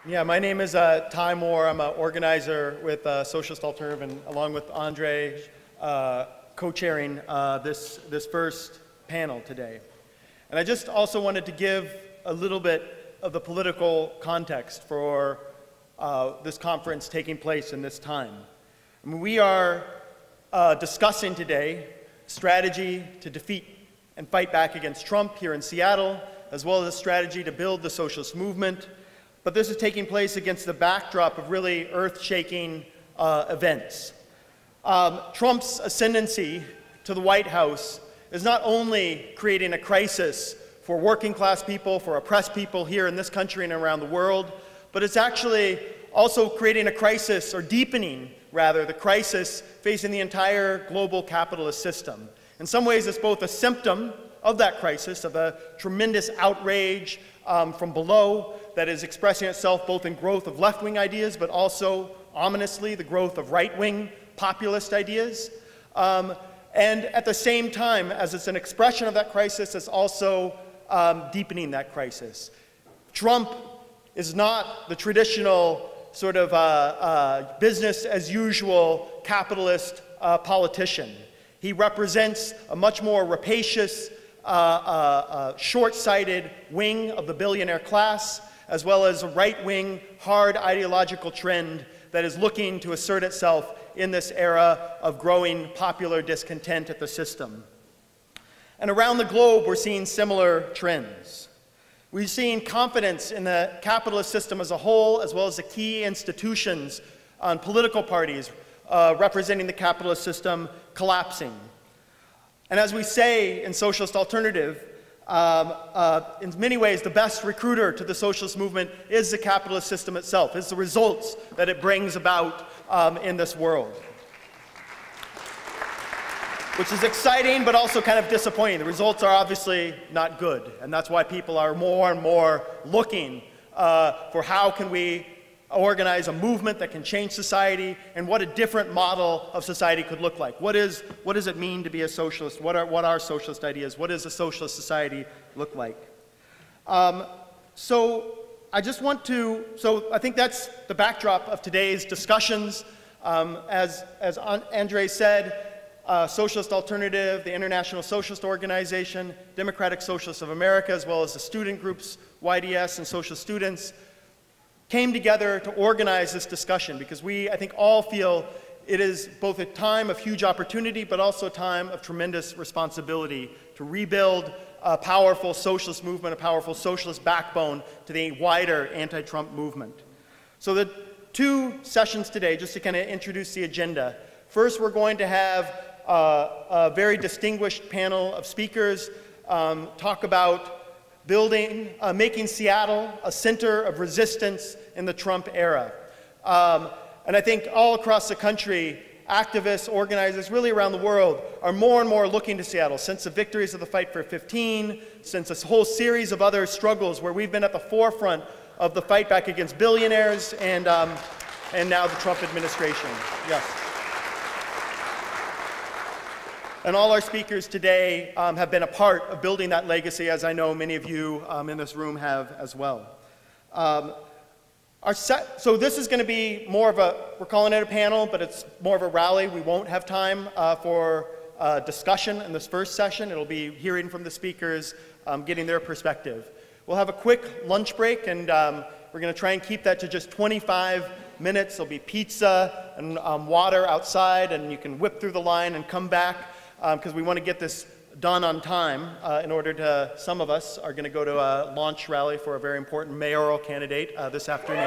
Yeah, my name is Ty Moore. I'm an organizer with Socialist Alternative, and along with Andre, co-chairing this first panel today. And I just also wanted to give a little bit of the political context for this conference taking place in this time. I mean, we are discussing today strategy to defeat and fight back against Trump here in Seattle, as well as a strategy to build the socialist movement. But this is taking place against the backdrop of really earth-shaking events. Trump's ascendancy to the White House is not only creating a crisis for working class people, for oppressed people here in this country and around the world, but it's actually also creating a crisis, or deepening rather, the crisis facing the entire global capitalist system. In some ways, it's both a symptom of that crisis, of a tremendous outrage from below that is expressing itself both in growth of left-wing ideas, but also, ominously, the growth of right-wing populist ideas. And at the same time, as it's an expression of that crisis, it's also deepening that crisis. Trump is not the traditional sort of business-as-usual capitalist politician. He represents a much more rapacious, short-sighted wing of the billionaire class, as well as a right-wing, hard ideological trend that is looking to assert itself in this era of growing popular discontent at the system. And around the globe, we're seeing similar trends. We've seen confidence in the capitalist system as a whole, as well as the key institutions on political parties representing the capitalist system collapsing. And as we say in Socialist Alternative, in many ways, the best recruiter to the socialist movement is the capitalist system itself. It's the results that it brings about in this world. Which is exciting, but also kind of disappointing. The results are obviously not good, and that's why people are more and more looking for how can we organize a movement that can change society, and what a different model of society could look like. What does it mean to be a socialist? What are socialist ideas? What does a socialist society look like? So I think that's the backdrop of today's discussions. As Andre said, Socialist Alternative, the International Socialist Organization, Democratic Socialists of America, as well as the student groups, YDS and Social Students, came together to organize this discussion because we, I think, all feel it is both a time of huge opportunity, but also a time of tremendous responsibility to rebuild a powerful socialist movement, a powerful socialist backbone to the wider anti-Trump movement. So the two sessions today, just to kind of introduce the agenda. First, we're going to have a very distinguished panel of speakers talk about making Seattle a center of resistance in the Trump era. And I think all across the country, activists, organizers, really around the world, are more and more looking to Seattle since the victories of the Fight for 15, since this whole series of other struggles where we've been at the forefront of the fight back against billionaires and now the Trump administration. Yes. And all our speakers today have been a part of building that legacy, as I know many of you in this room have as well. So this is going to be more of we're calling it a panel, but it's more of a rally. We won't have time for discussion in this first session. It'll be hearing from the speakers, getting their perspective. We'll have a quick lunch break, and we're going to try and keep that to just 25 minutes. There'll be pizza and water outside, and you can whip through the line and come back. Because we want to get this done on time in order to, some of us are going to go to a launch rally for a very important mayoral candidate this afternoon.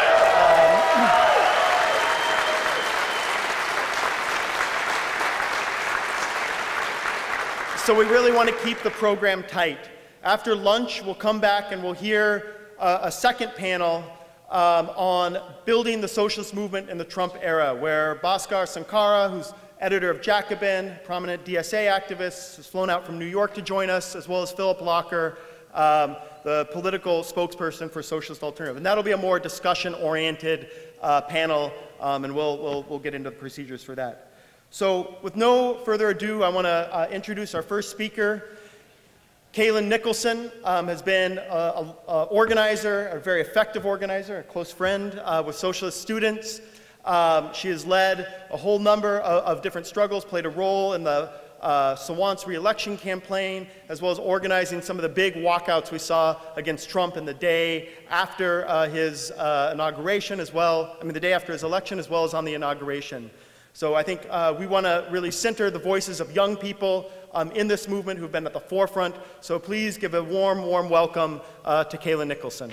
So we really want to keep the program tight. After lunch, we'll come back and we'll hear a second panel on building the socialist movement in the Trump era, where Bhaskar Sankara, who's editor of Jacobin, prominent DSA activist, has flown out from New York to join us, as well as Philip Locker, the political spokesperson for Socialist Alternative. And that'll be a more discussion-oriented panel, and we'll get into the procedures for that. So with no further ado, I want to introduce our first speaker. Kaylin Nicholson has been an organizer, a very effective organizer, a close friend with socialist students. She has led a whole number of different struggles, played a role in the Sawant's re-election campaign, as well as organizing some of the big walkouts we saw against Trump in the day after his inauguration, the day after his election, as well as on the inauguration. So I think we want to really center the voices of young people in this movement who've been at the forefront. So please give a warm, warm welcome to Kaylin Nicholson.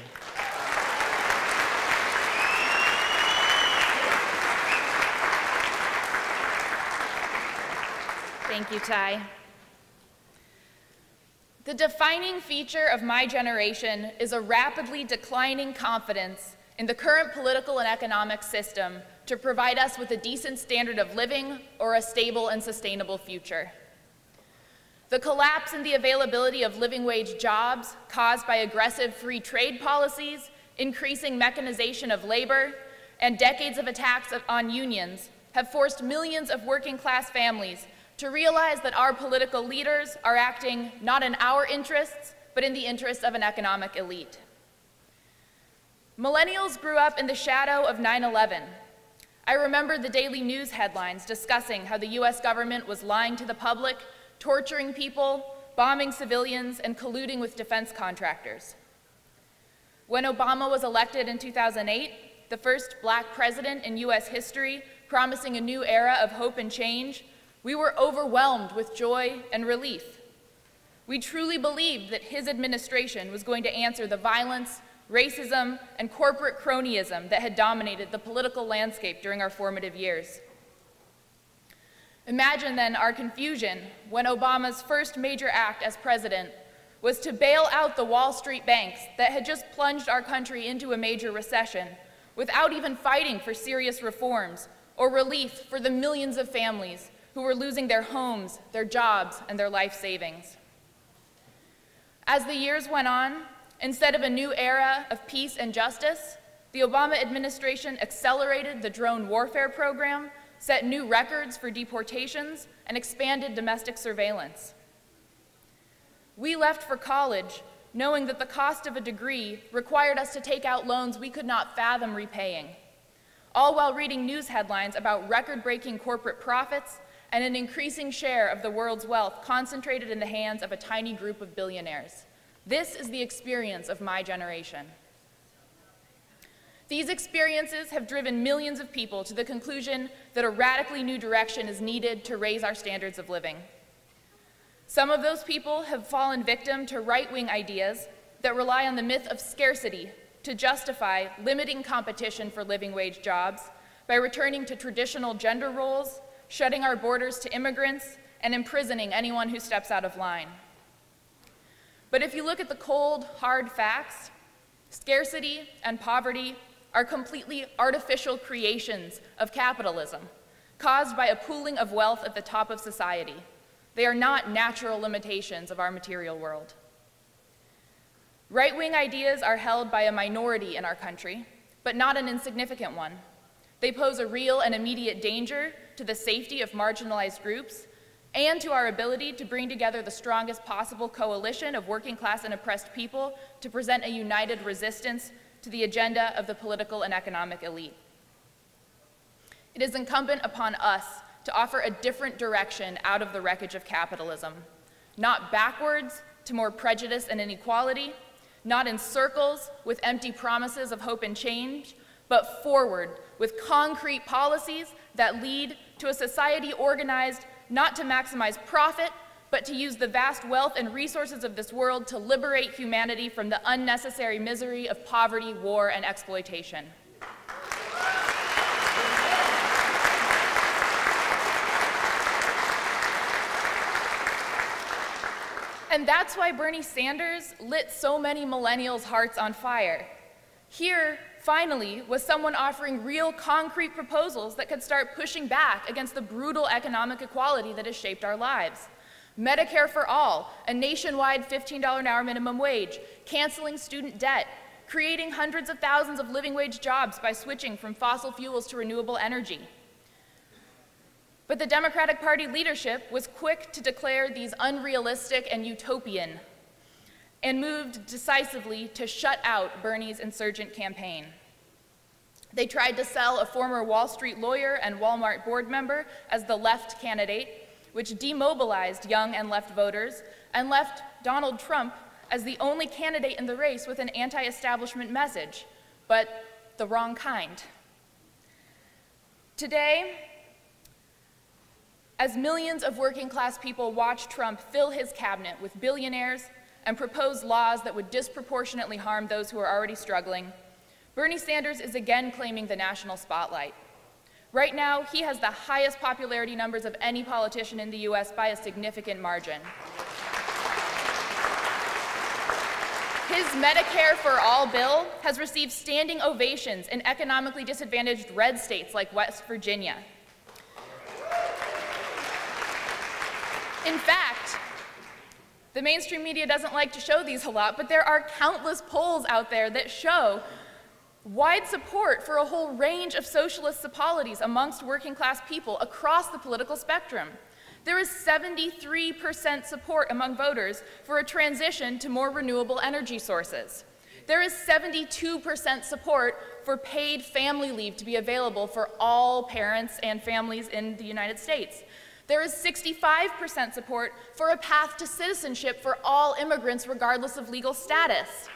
Thank you, Ty. The defining feature of my generation is a rapidly declining confidence in the current political and economic system to provide us with a decent standard of living or a stable and sustainable future. The collapse in the availability of living wage jobs caused by aggressive free trade policies, increasing mechanization of labor, and decades of attacks on unions have forced millions of working class families to realize that our political leaders are acting not in our interests, but in the interests of an economic elite. Millennials grew up in the shadow of 9/11. I remember the daily news headlines discussing how the US government was lying to the public, torturing people, bombing civilians, and colluding with defense contractors. When Obama was elected in 2008, the first black president in US history, promising a new era of hope and change, we were overwhelmed with joy and relief. We truly believed that his administration was going to answer the violence, racism, and corporate cronyism that had dominated the political landscape during our formative years. Imagine then our confusion when Obama's first major act as president was to bail out the Wall Street banks that had just plunged our country into a major recession without even fighting for serious reforms or relief for the millions of families who were losing their homes, their jobs, and their life savings. As the years went on, instead of a new era of peace and justice, the Obama administration accelerated the drone warfare program, set new records for deportations, and expanded domestic surveillance. We left for college knowing that the cost of a degree required us to take out loans we could not fathom repaying, all while reading news headlines about record-breaking corporate profits and an increasing share of the world's wealth concentrated in the hands of a tiny group of billionaires. This is the experience of my generation. These experiences have driven millions of people to the conclusion that a radically new direction is needed to raise our standards of living. Some of those people have fallen victim to right-wing ideas that rely on the myth of scarcity to justify limiting competition for living wage jobs by returning to traditional gender roles, shutting our borders to immigrants, and imprisoning anyone who steps out of line. But if you look at the cold, hard facts, scarcity and poverty are completely artificial creations of capitalism, caused by a pooling of wealth at the top of society. They are not natural limitations of our material world. Right-wing ideas are held by a minority in our country, but not an insignificant one. They pose a real and immediate danger to the safety of marginalized groups and to our ability to bring together the strongest possible coalition of working class and oppressed people to present a united resistance to the agenda of the political and economic elite. It is incumbent upon us to offer a different direction out of the wreckage of capitalism, not backwards to more prejudice and inequality, not in circles with empty promises of hope and change, but forward with concrete policies that lead to a society organized not to maximize profit, but to use the vast wealth and resources of this world to liberate humanity from the unnecessary misery of poverty, war, and exploitation. And that's why Bernie Sanders lit so many millennials' hearts on fire. Here, finally, was someone offering real concrete proposals that could start pushing back against the brutal economic equality that has shaped our lives. Medicare for all, a nationwide $15 an hour minimum wage, canceling student debt, creating hundreds of thousands of living wage jobs by switching from fossil fuels to renewable energy. But the Democratic Party leadership was quick to declare these unrealistic and utopian, and moved decisively to shut out Bernie's insurgent campaign. They tried to sell a former Wall Street lawyer and Walmart board member as the left candidate, which demobilized young and left voters and left Donald Trump as the only candidate in the race with an anti-establishment message, but the wrong kind. Today, as millions of working-class people watch Trump fill his cabinet with billionaires and propose laws that would disproportionately harm those who are already struggling, Bernie Sanders is again claiming the national spotlight. Right now, he has the highest popularity numbers of any politician in the US by a significant margin. His Medicare for All bill has received standing ovations in economically disadvantaged red states like West Virginia. In fact, the mainstream media doesn't like to show these a lot, but there are countless polls out there that show wide support for a whole range of socialist policies amongst working-class people across the political spectrum. There is 73% support among voters for a transition to more renewable energy sources. There is 72% support for paid family leave to be available for all parents and families in the United States. There is 65% support for a path to citizenship for all immigrants regardless of legal status.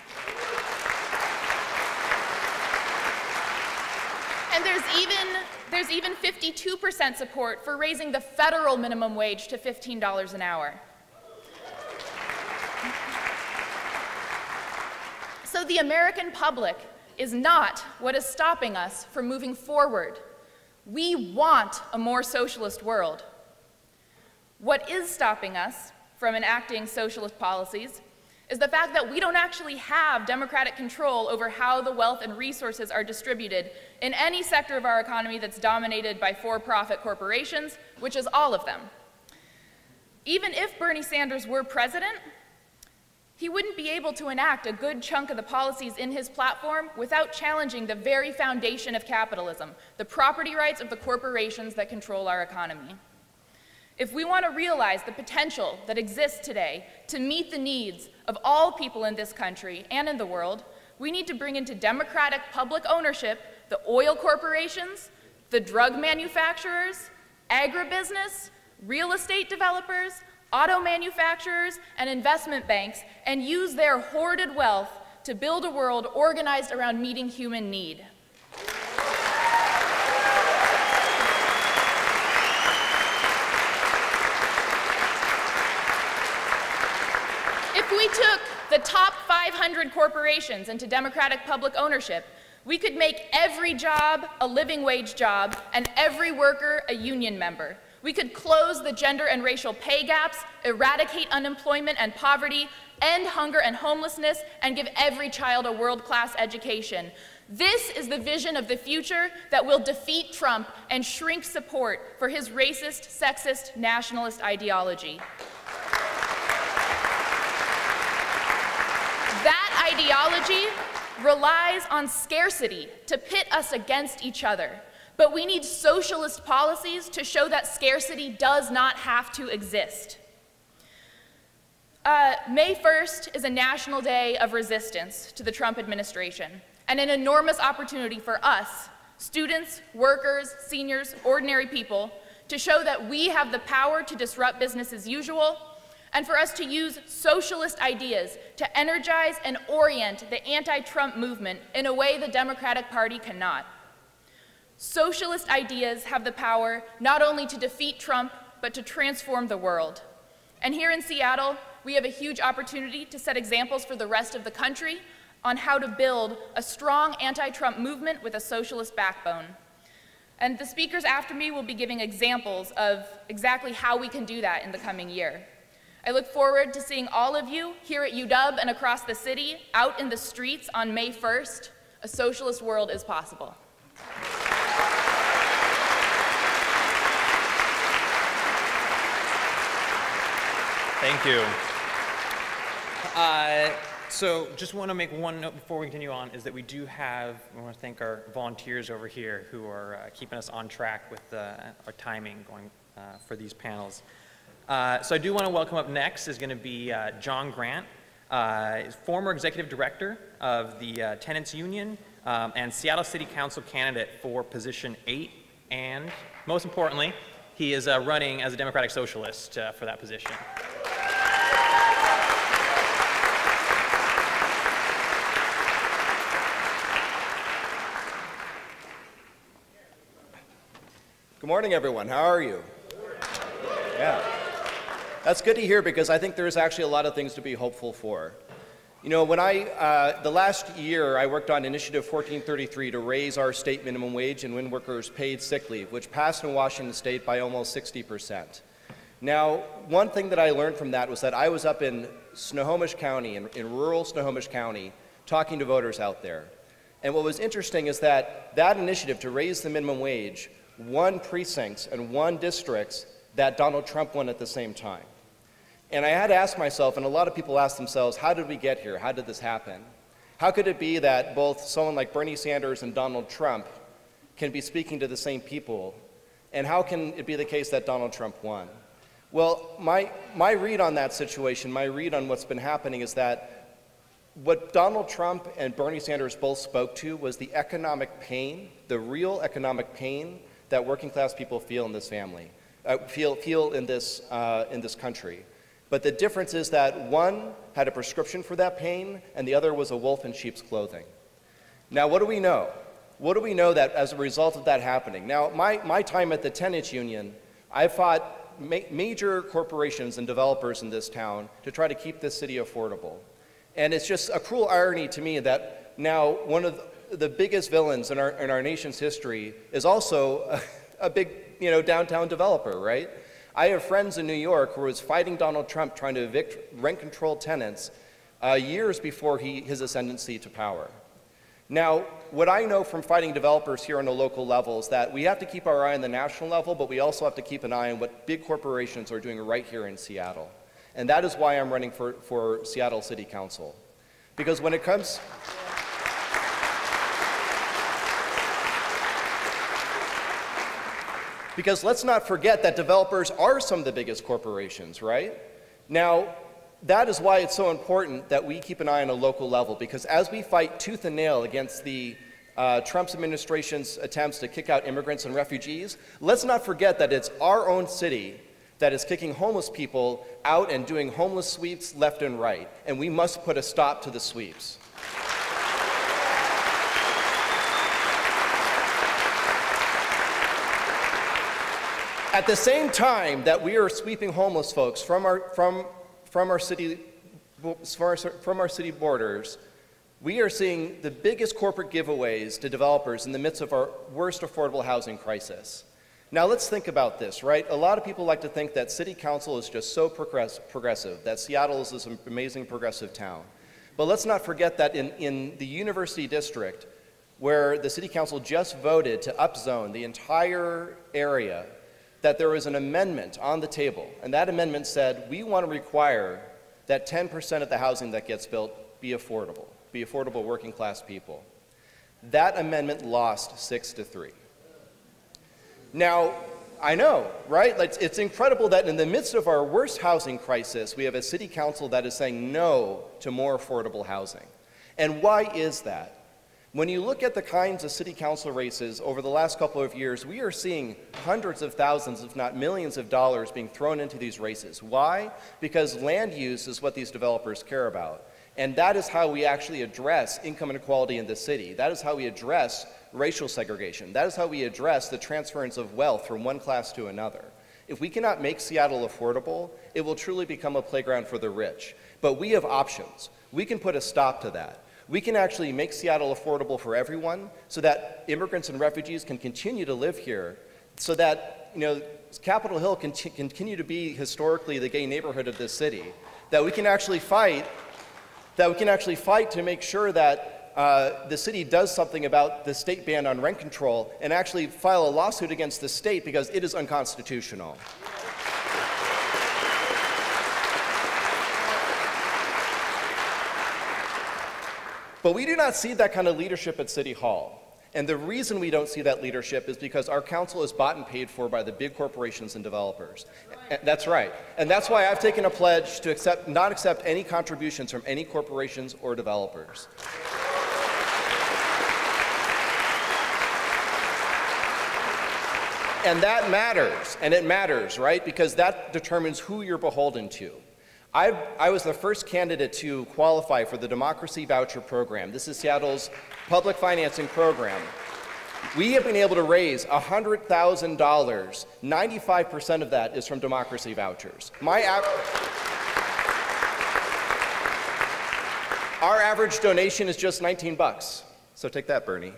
And there's even 52% support for raising the federal minimum wage to $15 an hour. So the American public is not what is stopping us from moving forward. We want a more socialist world. What is stopping us from enacting socialist policies is the fact that we don't actually have democratic control over how the wealth and resources are distributed in any sector of our economy that's dominated by for-profit corporations, which is all of them. Even if Bernie Sanders were president, he wouldn't be able to enact a good chunk of the policies in his platform without challenging the very foundation of capitalism, the property rights of the corporations that control our economy. If we want to realize the potential that exists today to meet the needs of all people in this country and in the world, we need to bring into democratic public ownership the oil corporations, the drug manufacturers, agribusiness, real estate developers, auto manufacturers, and investment banks, and use their hoarded wealth to build a world organized around meeting human need. If we took the top 500 corporations into democratic public ownership, we could make every job a living wage job and every worker a union member. We could close the gender and racial pay gaps, eradicate unemployment and poverty, end hunger and homelessness, and give every child a world-class education. This is the vision of the future that will defeat Trump and shrink support for his racist, sexist, nationalist ideology. That ideology relies on scarcity to pit us against each other. But we need socialist policies to show that scarcity does not have to exist. May 1st is a national day of resistance to the Trump administration, and an enormous opportunity for us, students, workers, seniors, ordinary people, to show that we have the power to disrupt business as usual, and for us to use socialist ideas to energize and orient the anti-Trump movement in a way the Democratic Party cannot. Socialist ideas have the power not only to defeat Trump, but to transform the world. And here in Seattle, we have a huge opportunity to set examples for the rest of the country on how to build a strong anti-Trump movement with a socialist backbone. And the speakers after me will be giving examples of exactly how we can do that in the coming year. I look forward to seeing all of you here at UW and across the city, out in the streets on May 1st. A socialist world is possible. Thank you. So just want to make one note before we continue on, is that we want to thank our volunteers over here who are keeping us on track with our timing going for these panels. So I do want to welcome up next is going to be John Grant. Former executive director of the Tenants Union, and Seattle City Council candidate for position 8, and most importantly, he is running as a Democratic Socialist for that position. Good morning, everyone. How are you? Yeah. That's good to hear because I think there's actually a lot of things to be hopeful for. You know, when the last year I worked on Initiative 1433 to raise our state minimum wage and win workers paid sick leave, which passed in Washington state by almost 60%. Now, one thing that I learned from that was that I was up in Snohomish County, in rural Snohomish County, talking to voters out there. And what was interesting is that that initiative to raise the minimum wage won precincts and won districts that Donald Trump won at the same time. And I had to ask myself, and a lot of people ask themselves, how did we get here? How did this happen? How could it be that both someone like Bernie Sanders and Donald Trump can be speaking to the same people? And how can it be the case that Donald Trump won? Well, my read on that situation, my read on what's been happening is that what Donald Trump and Bernie Sanders both spoke to was the economic pain, the real economic pain that working class people feel in this family, feel in this country. But the difference is that one had a prescription for that pain and the other was a wolf in sheep's clothing. Now, what do we know? What do we know that as a result of that happening? Now, my time at the Tenants Union, I fought major corporations and developers in this town to try to keep this city affordable. And it's just a cruel irony to me that now one of the biggest villains in our nation's history is also a big, downtown developer, right? I have friends in New York who was fighting Donald Trump trying to evict rent-controlled tenants years before his ascendancy to power. Now, what I know from fighting developers here on the local level is that we have to keep our eye on the national level, but we also have to keep an eye on what big corporations are doing right here in Seattle. And that is why I'm running for Seattle City Council. Because when it comes... Because let's not forget that developers are some of the biggest corporations, right? Now, that is why it's so important that we keep an eye on a local level, because as we fight tooth and nail against the Trump's administration's attempts to kick out immigrants and refugees, let's not forget that it's our own city that is kicking homeless people out and doing homeless sweeps left and right, and we must put a stop to the sweeps. At the same time that we are sweeping homeless folks from our city borders, we are seeing the biggest corporate giveaways to developers in the midst of our worst affordable housing crisis. Now let's think about this, right? A lot of people like to think that city council is just so progressive, that Seattle is this amazing progressive town. But let's not forget that in the University District, where the city council just voted to upzone the entire area, that there was an amendment on the table, and that amendment said, we want to require that 10% of the housing that gets built be affordable working class people. That amendment lost 6-3. Now, I know, right? It's incredible that in the midst of our worst housing crisis, we have a city council that is saying no to more affordable housing. And why is that? When you look at the kinds of city council races over the last couple of years, we are seeing hundreds of thousands, if not millions of dollars being thrown into these races. Why? Because land use is what these developers care about. And that is how we actually address income inequality in the city. That is how we address racial segregation. That is how we address the transference of wealth from one class to another. If we cannot make Seattle affordable, it will truly become a playground for the rich. But we have options. We can put a stop to that. We can actually make Seattle affordable for everyone so that immigrants and refugees can continue to live here, so that Capitol Hill can continue to be historically the gay neighborhood of this city, that we can actually fight to make sure that the city does something about the state ban on rent control and actually file a lawsuit against the state because it is unconstitutional. But we do not see that kind of leadership at City Hall. And the reason we don't see that leadership is because our council is bought and paid for by the big corporations and developers. That's right. And that's why I've taken a pledge to not accept any contributions from any corporations or developers. And that matters, and it matters, right? Because that determines who you're beholden to. I was the first candidate to qualify for the Democracy Voucher Program. This is Seattle's public financing program. We have been able to raise $100,000. 95% of that is from democracy vouchers. Our average donation is just 19 bucks. So take that, Bernie.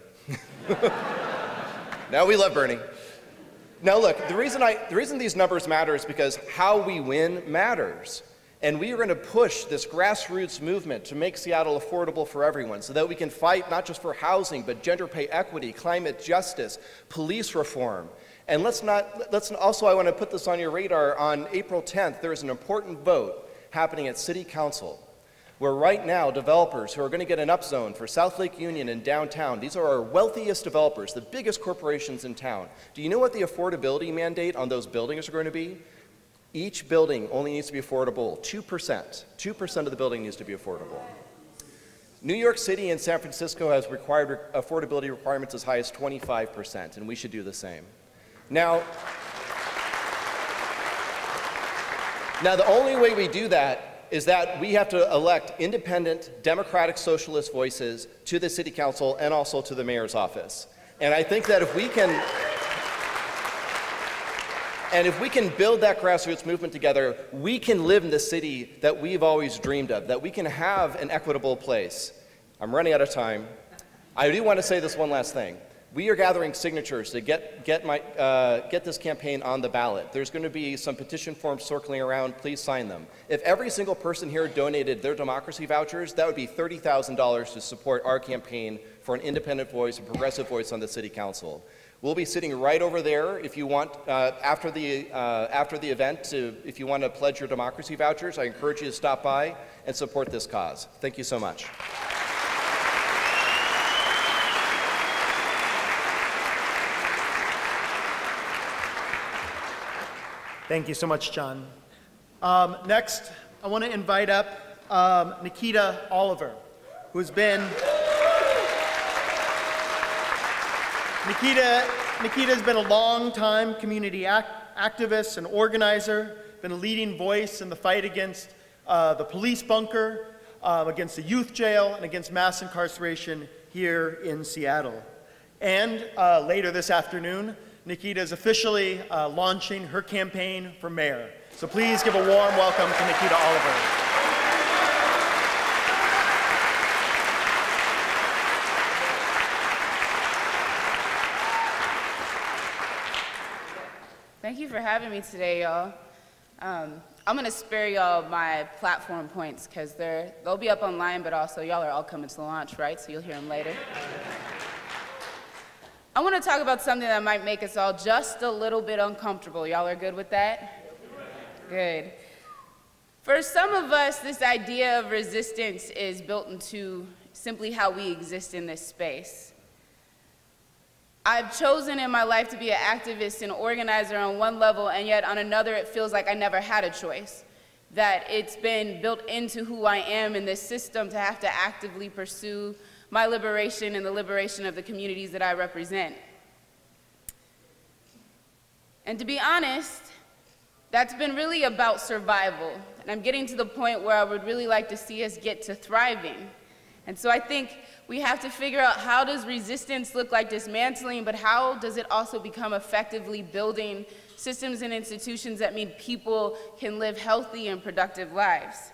Now we love Bernie. Now look, the reason these numbers matter is because how we win matters. And we are going to push this grassroots movement to make Seattle affordable for everyone so that we can fight not just for housing, but gender pay equity, climate justice, police reform. And also, I want to put this on your radar, on April 10th, there is an important vote happening at City Council, where right now developers who are going to get an upzone for South Lake Union and downtown, these are our wealthiest developers, the biggest corporations in town. Do you know what the affordability mandate on those buildings are going to be? Each building only needs to be affordable 2%. 2% of the building needs to be affordable. New York City and San Francisco has required affordability requirements as high as 25%, and we should do the same. Now, the only way we do that is that we have to elect independent, democratic socialist voices to the City Council and also to the mayor's office. And I think that if we can build that grassroots movement together, we can live in the city that we've always dreamed of, that we can have an equitable place. I'm running out of time. I do want to say this one last thing. We are gathering signatures to get this campaign on the ballot. There's going to be some petition forms circling around. Please sign them. If every single person here donated their democracy vouchers, that would be $30,000 to support our campaign for an independent voice, a progressive voice on the City Council. We'll be sitting right over there if you want, after the event, if you want to pledge your democracy vouchers. I encourage you to stop by and support this cause. Thank you so much. Thank you so much, John. Next, I want to invite up Nikita Oliver, who's been... Nikita's been a long-time community activist and organizer, been a leading voice in the fight against the police bunker, against the youth jail, and against mass incarceration here in Seattle. And later this afternoon, Nikita is officially launching her campaign for mayor. So please give a warm welcome to Nikita Oliver. Thank you for having me today, y'all. I'm going to spare y'all my platform points because they'll be up online, but also y'all are all coming to launch, right? So you'll hear them later. I want to talk about something that might make us all just a little bit uncomfortable. Y'all are good with that? Good. For some of us, this idea of resistance is built into simply how we exist in this space. I've chosen in my life to be an activist and organizer on one level, and yet on another it feels like I never had a choice. That it's been built into who I am in this system to have to actively pursue my liberation and the liberation of the communities that I represent. And to be honest, that's been really about survival. And I'm getting to the point where I would really like to see us get to thriving. And so I think we have to figure out, how does resistance look like dismantling, but how does it also become effectively building systems and institutions that mean people can live healthy and productive lives?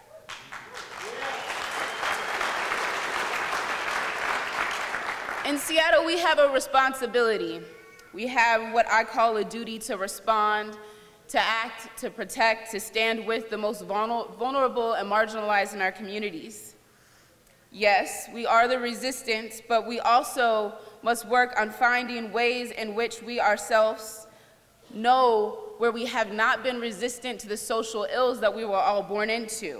In Seattle, we have a responsibility. We have what I call a duty to respond, to act, to protect, to stand with the most vulnerable and marginalized in our communities. Yes, we are the resistance, but we also must work on finding ways in which we ourselves know where we have not been resistant to the social ills that we were all born into.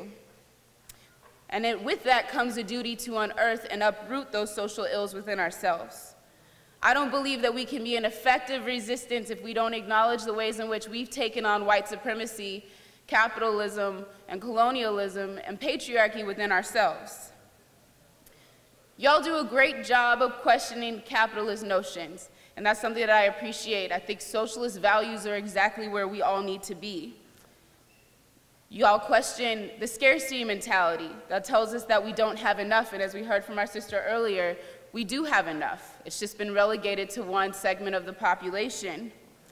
And with that comes a duty to unearth and uproot those social ills within ourselves. I don't believe that we can be an effective resistance if we don't acknowledge the ways in which we've taken on white supremacy, capitalism, and colonialism, and patriarchy within ourselves. Y'all do a great job of questioning capitalist notions, and that's something that I appreciate. I think socialist values are exactly where we all need to be. Y'all question the scarcity mentality that tells us that we don't have enough, and as we heard from our sister earlier, we do have enough. It's just been relegated to one segment of the population.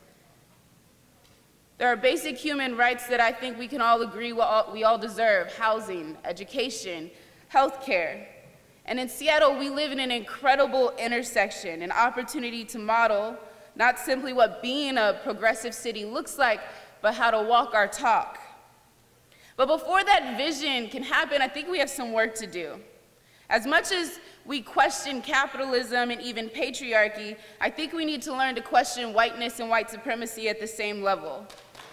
There are basic human rights that I think we can all agree we all deserve: housing, education, healthcare. And in Seattle, we live in an incredible intersection, an opportunity to model not simply what being a progressive city looks like, but how to walk our talk. But before that vision can happen, I think we have some work to do. As much as we question capitalism and even patriarchy, I think we need to learn to question whiteness and white supremacy at the same level.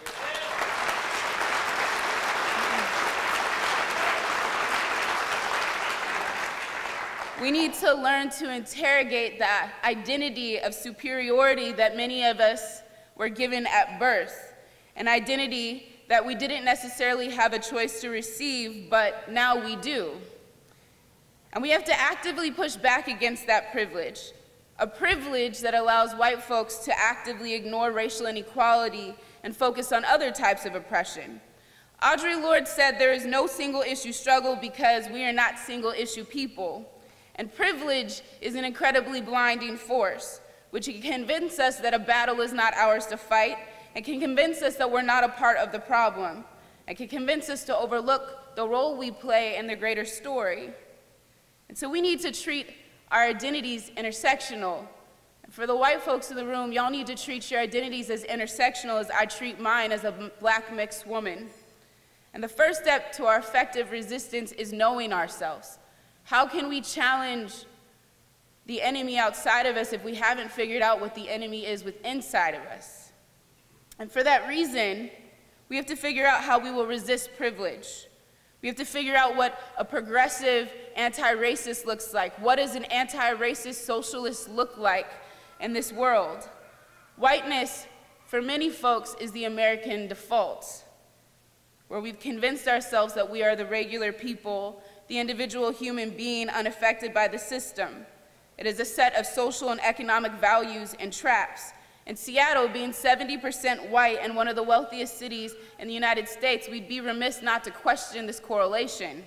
We need to learn to interrogate that identity of superiority that many of us were given at birth, an identity that we didn't necessarily have a choice to receive, but now we do. And we have to actively push back against that privilege, a privilege that allows white folks to actively ignore racial inequality and focus on other types of oppression. Audre Lorde said there is no single issue struggle because we are not single issue people. And privilege is an incredibly blinding force, which can convince us that a battle is not ours to fight, and can convince us that we're not a part of the problem, and can convince us to overlook the role we play in the greater story. And so we need to treat our identities intersectional. And for the white folks in the room, y'all need to treat your identities as intersectional as I treat mine as a Black mixed woman. And the first step to our effective resistance is knowing ourselves. How can we challenge the enemy outside of us if we haven't figured out what the enemy is inside of us? And for that reason, we have to figure out how we will resist privilege. We have to figure out what a progressive anti-racist looks like. What does an anti-racist socialist look like in this world? Whiteness, for many folks, is the American default, where we've convinced ourselves that we are the regular people, the individual human being unaffected by the system. It is a set of social and economic values and traps. In Seattle, being 70% white and one of the wealthiest cities in the United States, we'd be remiss not to question this correlation.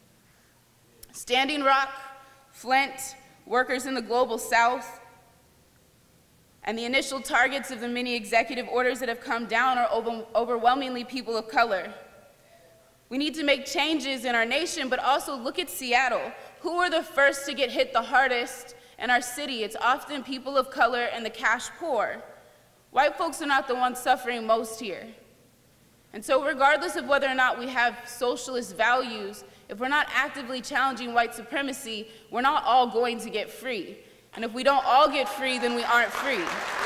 Standing Rock, Flint, workers in the Global South, and the initial targets of the many executive orders that have come down are overwhelmingly people of color. We need to make changes in our nation, but also look at Seattle. Who are the first to get hit the hardest in our city? It's often people of color and the cash poor. White folks are not the ones suffering most here. And so regardless of whether or not we have socialist values, if we're not actively challenging white supremacy, we're not all going to get free. And if we don't all get free, then we aren't free.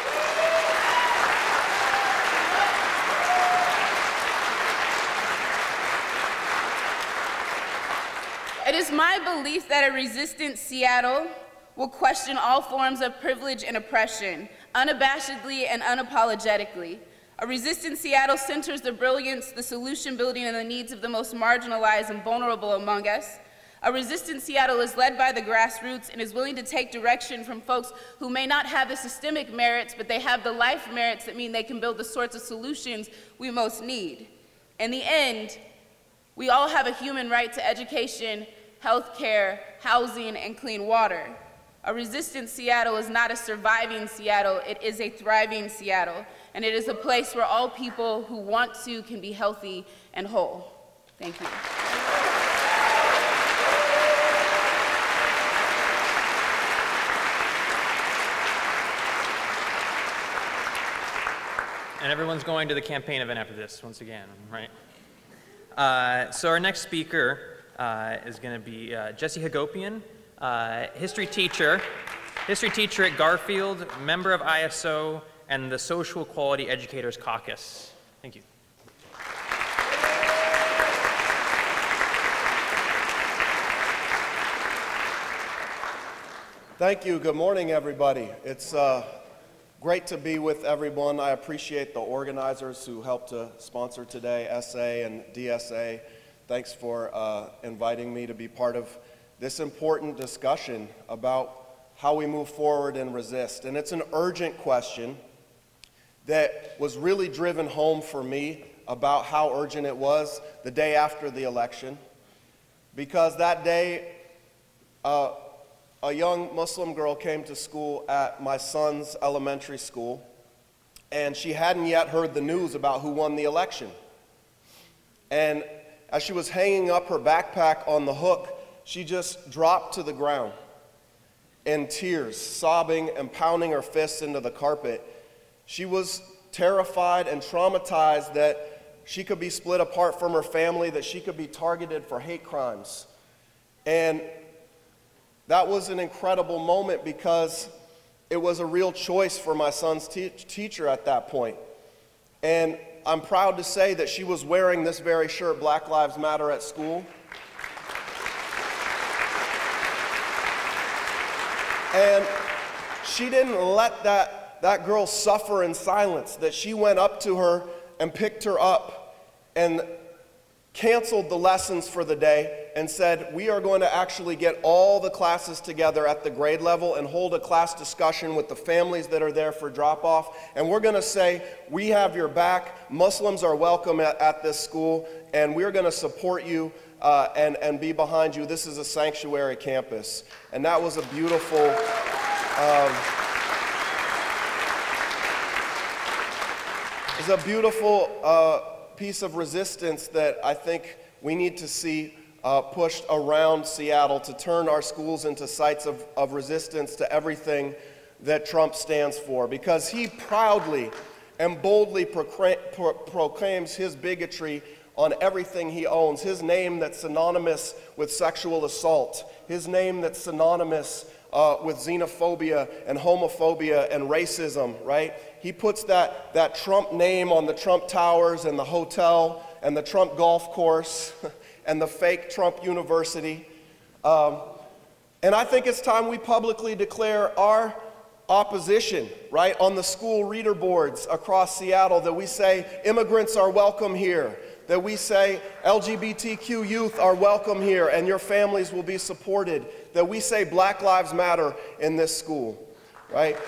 It is my belief that a resistant Seattle will question all forms of privilege and oppression, unabashedly and unapologetically. A resistant Seattle centers the brilliance, the solution building, and the needs of the most marginalized and vulnerable among us. A resistant Seattle is led by the grassroots and is willing to take direction from folks who may not have the systemic merits, but they have the life merits that mean they can build the sorts of solutions we most need. In the end, we all have a human right to education, healthcare, housing, and clean water. A resistant Seattle is not a surviving Seattle, it is a thriving Seattle. And it is a place where all people who want to can be healthy and whole. Thank you. And everyone's going to the campaign event after this, once again, right? So our next speaker is going to be Jesse Hagopian, history teacher at Garfield, member of ISO, and the Social Equality Educators Caucus. Thank you. Thank you. Good morning, everybody. It's great to be with everyone. I appreciate the organizers who helped to sponsor today, SA and DSA. Thanks for inviting me to be part of this important discussion about how we move forward and resist. And it's an urgent question that was really driven home for me about how urgent it was the day after the election. Because that day, a young Muslim girl came to school at my son's elementary school, and she hadn't yet heard the news about who won the election. And as she was hanging up her backpack on the hook, she just dropped to the ground in tears, sobbing and pounding her fists into the carpet. She was terrified and traumatized that she could be split apart from her family, that she could be targeted for hate crimes. And that was an incredible moment because it was a real choice for my son's teacher at that point. And I'm proud to say that she was wearing this very shirt, Black Lives Matter, at school. And she didn't let that girl suffer in silence, that she went up to her and picked her up and canceled the lessons for the day and said, we are going to actually get all the classes together at the grade level and hold a class discussion with the families that are there for drop-off. And we're going to say, we have your back. Muslims are welcome at this school, and we're going to support you and be behind you. This is a sanctuary campus. And that was a beautiful piece of resistance that I think we need to see pushed around Seattle to turn our schools into sites of resistance to everything that Trump stands for, because he proudly and boldly proclaims his bigotry on everything he owns, his name that's synonymous with sexual assault, his name that's synonymous with xenophobia and homophobia and racism, right? He puts that Trump name on the Trump Towers and the hotel and the Trump golf course and the fake Trump University. And I think it's time we publicly declare our opposition, right, on the school reader boards across Seattle, that we say immigrants are welcome here, that we say LGBTQ youth are welcome here and your families will be supported, that we say Black Lives Matter in this school, right?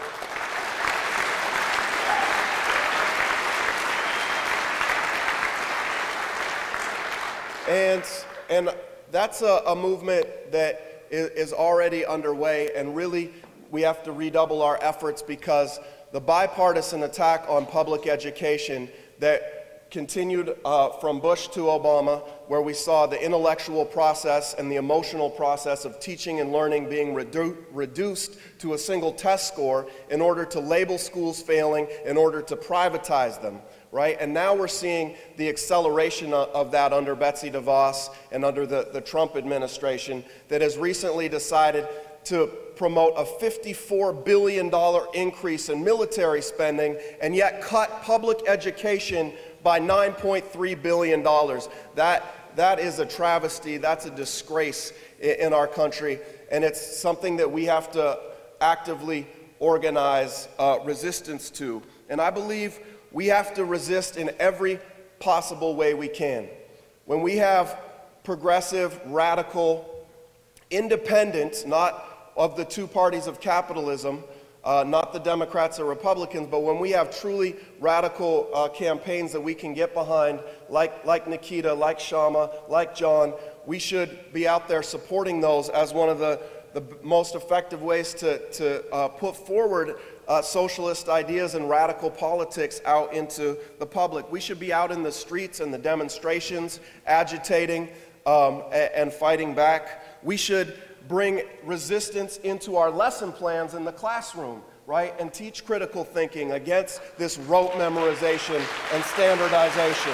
And that's a movement that is already underway, and really we have to redouble our efforts, because the bipartisan attack on public education that continued from Bush to Obama, where we saw the intellectual process and the emotional process of teaching and learning being reduced to a single test score in order to label schools failing, in order to privatize them, right? And now we're seeing the acceleration of that under Betsy DeVos and under the Trump administration, that has recently decided to promote a $54 billion increase in military spending and yet cut public education by $9.3 billion. That is a travesty. That's a disgrace in our country, and it's something that we have to actively organize resistance to. And I believe we have to resist in every possible way we can. When we have progressive, radical, independent, not of the two parties of capitalism, not the Democrats or Republicans, but when we have truly radical campaigns that we can get behind, like Nikita, like Shama, like John, we should be out there supporting those as one of the most effective ways to put forward socialist ideas and radical politics out into the public. We should be out in the streets and the demonstrations, agitating and fighting back. We should bring resistance into our lesson plans in the classroom, right? And teach critical thinking against this rote memorization and standardization.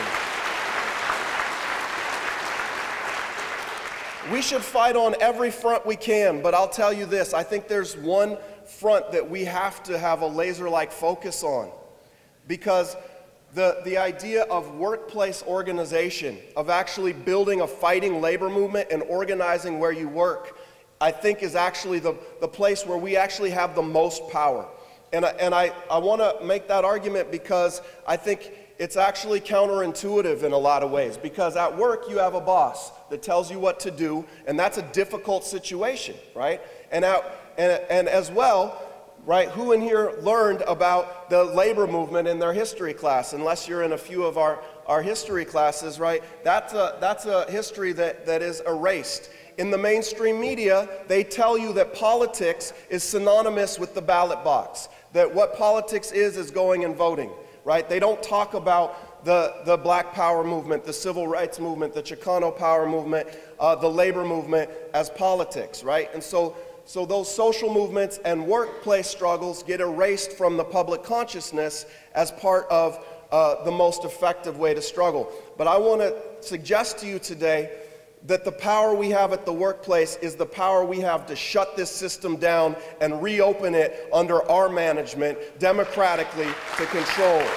We should fight on every front we can, but I'll tell you this, I think there's one front that we have to have a laser-like focus on, because the idea of workplace organization, of actually building a fighting labor movement and organizing where you work, I think is actually the place where we actually have the most power. And I want to make that argument because I think it's actually counterintuitive in a lot of ways. Because at work, you have a boss that tells you what to do, and that's a difficult situation, right? And as well, right, who in here learned about the labor movement in their history class? Unless you're in a few of our history classes, right? That's a history that is erased. In the mainstream media, they tell you that politics is synonymous with the ballot box, that what politics is going and voting, right? They don't talk about the Black Power movement, the Civil Rights movement, the Chicano Power movement, the labor movement as politics, right? And so those social movements and workplace struggles get erased from the public consciousness as part of the most effective way to struggle. But I want to suggest to you today that the power we have at the workplace is the power we have to shut this system down and reopen it under our management democratically to control it.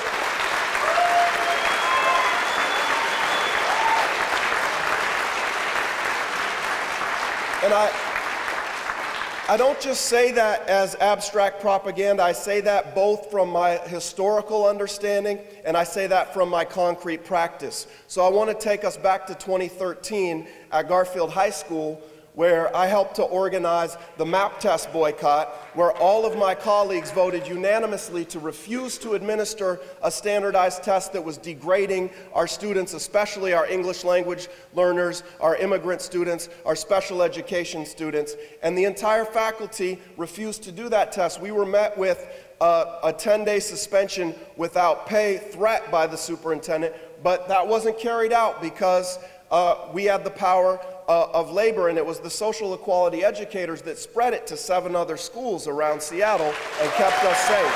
And I don't just say that as abstract propaganda. I say that both from my historical understanding and I say that from my concrete practice. So I want to take us back to 2013 at Garfield High School, where I helped to organize the MAP test boycott, where all of my colleagues voted unanimously to refuse to administer a standardized test that was degrading our students, especially our English language learners, our immigrant students, our special education students, and the entire faculty refused to do that test. We were met with a 10-day suspension without pay threat by the superintendent, but that wasn't carried out because we had the power of labor, and it was the social equality educators that spread it to 7 other schools around Seattle and kept us safe.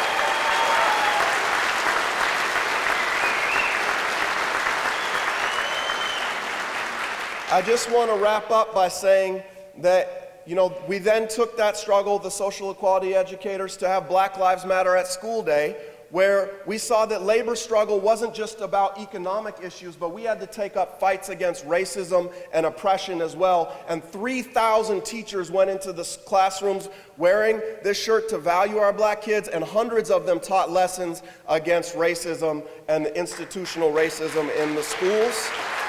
I just want to wrap up by saying that, you know, we then took that struggle, the social equality educators, to have Black Lives Matter at School Day, where we saw that labor struggle wasn't just about economic issues, but we had to take up fights against racism and oppression as well. And 3,000 teachers went into the classrooms wearing this shirt to value our black kids, and hundreds of them taught lessons against racism and institutional racism in the schools.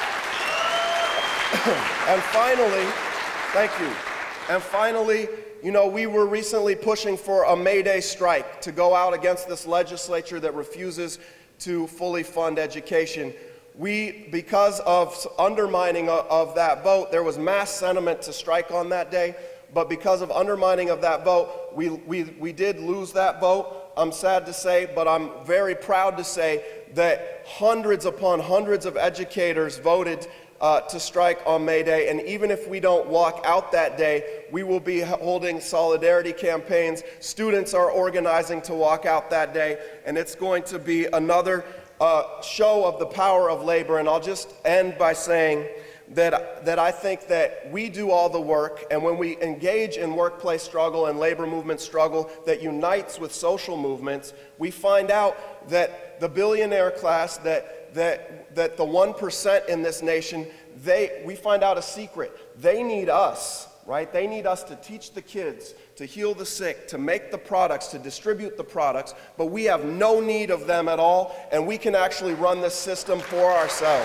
And finally, thank you. And finally, you know, we were recently pushing for a May Day strike to go out against this legislature that refuses to fully fund education. Because of undermining of that vote, there was mass sentiment to strike on that day, but because of undermining of that vote, we did lose that vote. I'm sad to say, but I'm very proud to say that hundreds upon hundreds of educators voted to strike on May Day, and even if we don't walk out that day, we will be holding solidarity campaigns. Students are organizing to walk out that day, and it's going to be another show of the power of labor. And I'll just end by saying that I think that we do all the work, and when we engage in workplace struggle and labor movement struggle that unites with social movements, we find out that the billionaire class, that the 1% in this nation, we find out a secret. They need us, right? They need us to teach the kids, to heal the sick, to make the products, to distribute the products, but we have no need of them at all, and we can actually run this system for ourselves.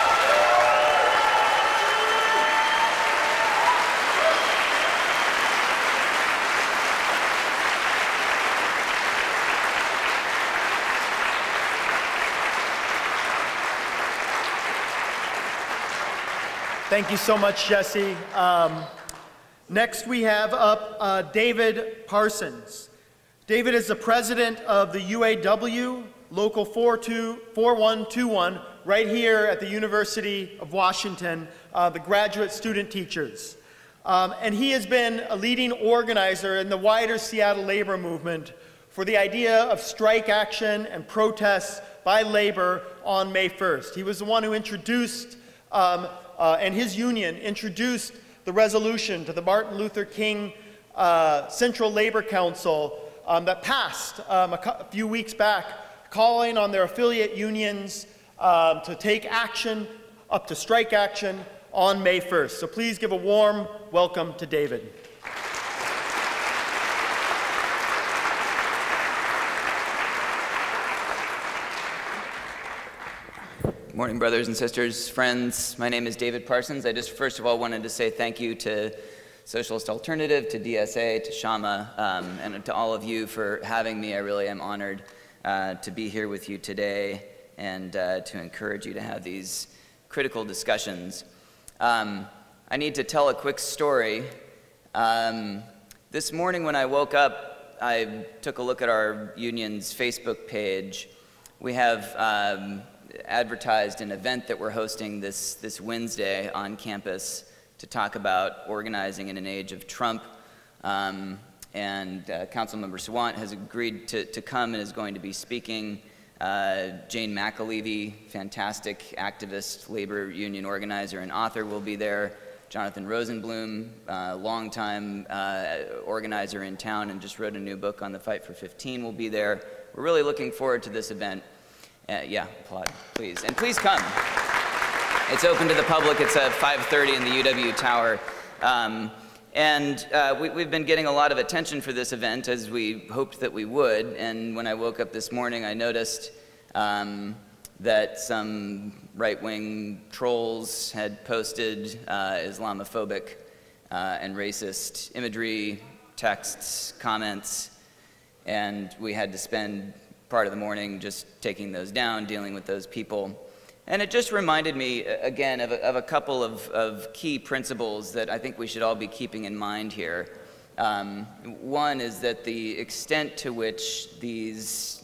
Thank you so much, Jesse. Next we have up David Parsons. David is the president of the UAW, Local 4121, right here at the University of Washington, the graduate student teachers. And he has been a leading organizer in the wider Seattle labor movement for the idea of strike action and protests by labor on May 1st. He was the one who introduced and his union introduced the resolution to the Martin Luther King Central Labor Council that passed a few weeks back, calling on their affiliate unions to take action, up to strike action, on May 1st. So please give a warm welcome to David. Morning, brothers and sisters, friends. My name is David Parsons. I just first of all wanted to say thank you to Socialist Alternative, to DSA, to Shama, and to all of you for having me. I really am honored to be here with you today and to encourage you to have these critical discussions. I need to tell a quick story. This morning when I woke up, I took a look at our union's Facebook page. We have advertised an event that we're hosting this Wednesday on campus to talk about organizing in an age of Trump. And Councilmember Sawant has agreed to come and is going to be speaking. Jane McAlevey, fantastic activist, labor union organizer and author, will be there. Jonathan Rosenblum, longtime organizer in town and just wrote a new book on the Fight for 15, will be there. We're really looking forward to this event. Yeah, applaud, please. And please come. It's open to the public. It's at 5:30 in the UW Tower. We've been getting a lot of attention for this event, as we hoped that we would. And when I woke up this morning, I noticed that some right-wing trolls had posted Islamophobic and racist imagery, texts, comments, and we had to spend part of the morning just taking those down, dealing with those people. And it just reminded me, again, of a couple of key principles that I think we should all be keeping in mind here. One is that the extent to which these,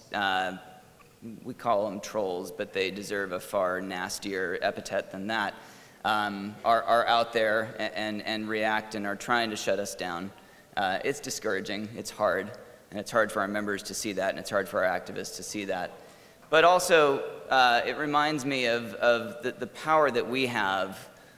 we call them trolls, but they deserve a far nastier epithet than that, are out there and react and are trying to shut us down. It's discouraging, it's hard, and it's hard for our members to see that, and it's hard for our activists to see that. But also, it reminds me of the power that we have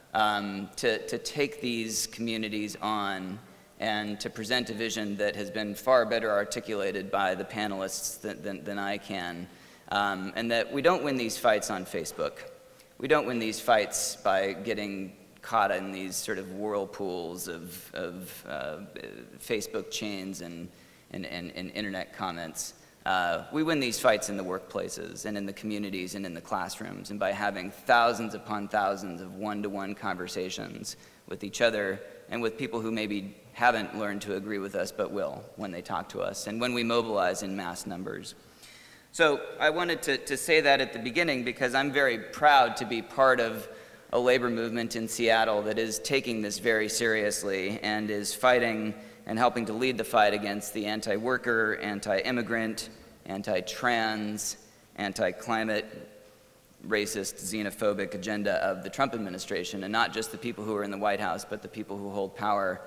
to take these communities on and to present a vision that has been far better articulated by the panelists than I can. And that we don't win these fights on Facebook. We don't win these fights by getting caught in these sort of whirlpools of Facebook chains and internet comments. We win these fights in the workplaces and in the communities and in the classrooms, and by having thousands upon thousands of one-to-one conversations with each other and with people who maybe haven't learned to agree with us but will when they talk to us, and when we mobilize in mass numbers. So I wanted to say that at the beginning because I'm very proud to be part of a labor movement in Seattle that is taking this very seriously and is fighting and helping to lead the fight against the anti-worker, anti-immigrant, anti-trans, anti-climate, racist, xenophobic agenda of the Trump administration, and not just the people who are in the White House, but the people who hold power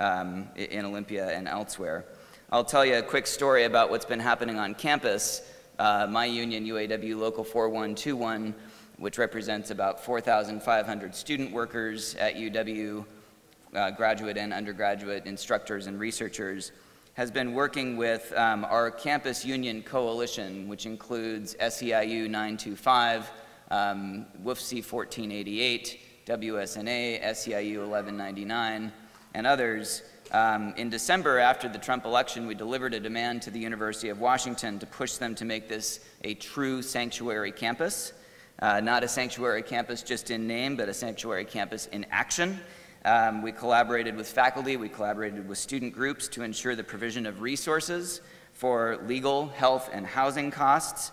in Olympia and elsewhere. I'll tell you a quick story about what's been happening on campus. My union, UAW Local 4121, which represents about 4,500 student workers at UW, graduate and undergraduate instructors and researchers, has been working with our campus union coalition, which includes SEIU 925, WFC 1488, WSNA, SEIU 1199, and others. In December, after the Trump election, we delivered a demand to the University of Washington to push them to make this a true sanctuary campus, not a sanctuary campus just in name, but a sanctuary campus in action. We collaborated with faculty, we collaborated with student groups to ensure the provision of resources for legal, health, and housing costs,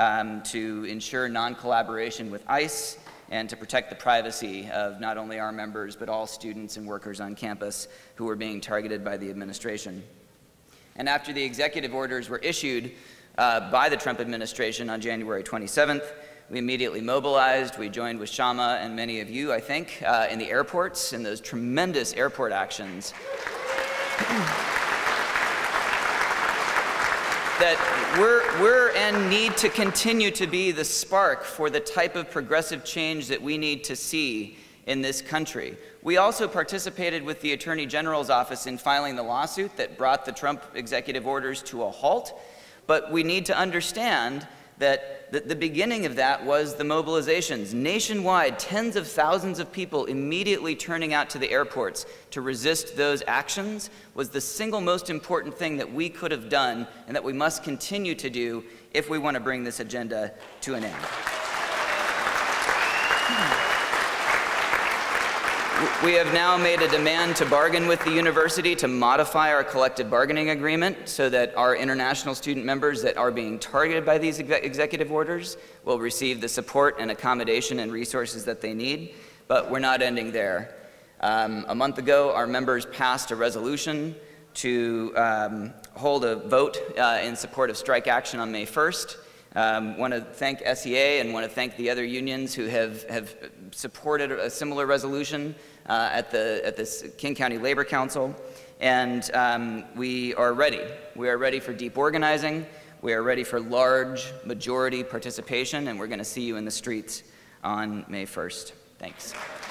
to ensure non-collaboration with ICE, and to protect the privacy of not only our members, but all students and workers on campus who were being targeted by the administration. And after the executive orders were issued by the Trump administration on January 27th, we immediately mobilized. We joined with Shama and many of you, I think, in the airports, in those tremendous airport actions that we're and need to continue to be the spark for the type of progressive change that we need to see in this country. We also participated with the Attorney General's office in filing the lawsuit that brought the Trump executive orders to a halt, but we need to understand that the beginning of that was the mobilizations. Nationwide, tens of thousands of people immediately turning out to the airports to resist those actions was the single most important thing that we could have done and that we must continue to do if we want to bring this agenda to an end. We have now made a demand to bargain with the university to modify our collective bargaining agreement so that our international student members that are being targeted by these executive orders will receive the support and accommodation and resources that they need. But we're not ending there. A month ago, our members passed a resolution to hold a vote in support of strike action on May 1st. Want to thank SEA and want to thank the other unions who have supported a similar resolution at the King County Labor Council. And we are ready. We are ready for deep organizing. We are ready for large majority participation, and we're going to see you in the streets on May 1st. Thanks.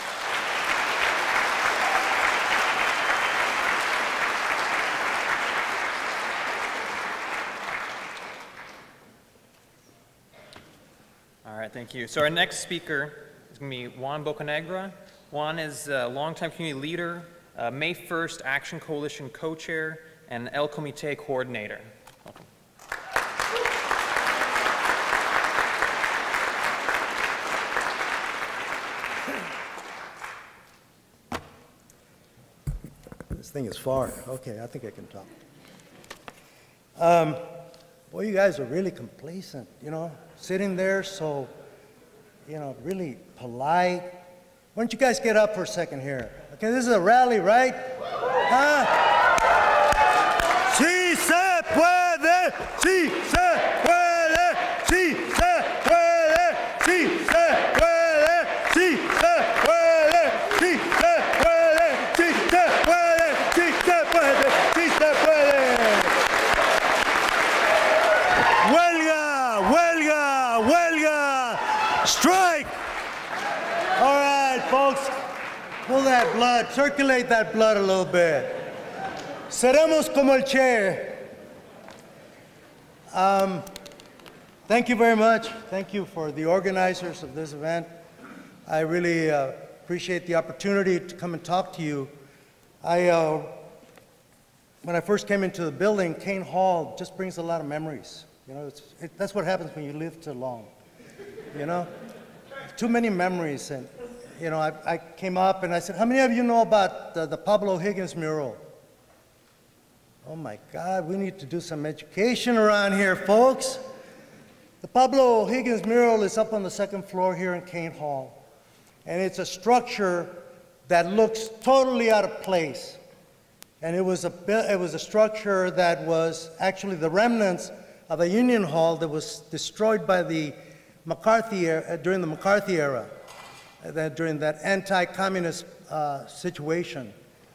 All right, thank you. So our next speaker is going to be Juan Bocanegra. Juan is a longtime community leader, May 1st Action Coalition co-chair, and El Comité coordinator. Welcome. This thing is far. Okay, I think I can talk. Boy, you guys are really complacent, you know, sitting there so, you know, really polite. Why don't you guys get up for a second here? Okay, this is a rally, right? Huh? Sí se puede, sí se puede, sí se puede, sí se puede, sí se puede, sí se puede, sí se puede, sí se puede, sí se puede. Huelga, huelga, huelga, strike. All right, folks, pull that blood, circulate that blood a little bit. Seremos como el Che. Thank you very much. Thank you for the organizers of this event. I really appreciate the opportunity to come and talk to you. When I first came into the building, Kane Hall just brings a lot of memories. You know, that's what happens when you live too long. You know, too many memories. And you know, I came up and I said, "How many of you know about the Pablo Higgins mural?" Oh my God, we need to do some education around here, folks. The Pablo Higgins mural is up on the second floor here in Kane Hall. And it's a structure that looks totally out of place. And it was a structure that was actually the remnants of a Union Hall that was destroyed by the McCarthy era, during the McCarthy era, during that anti-communist situation.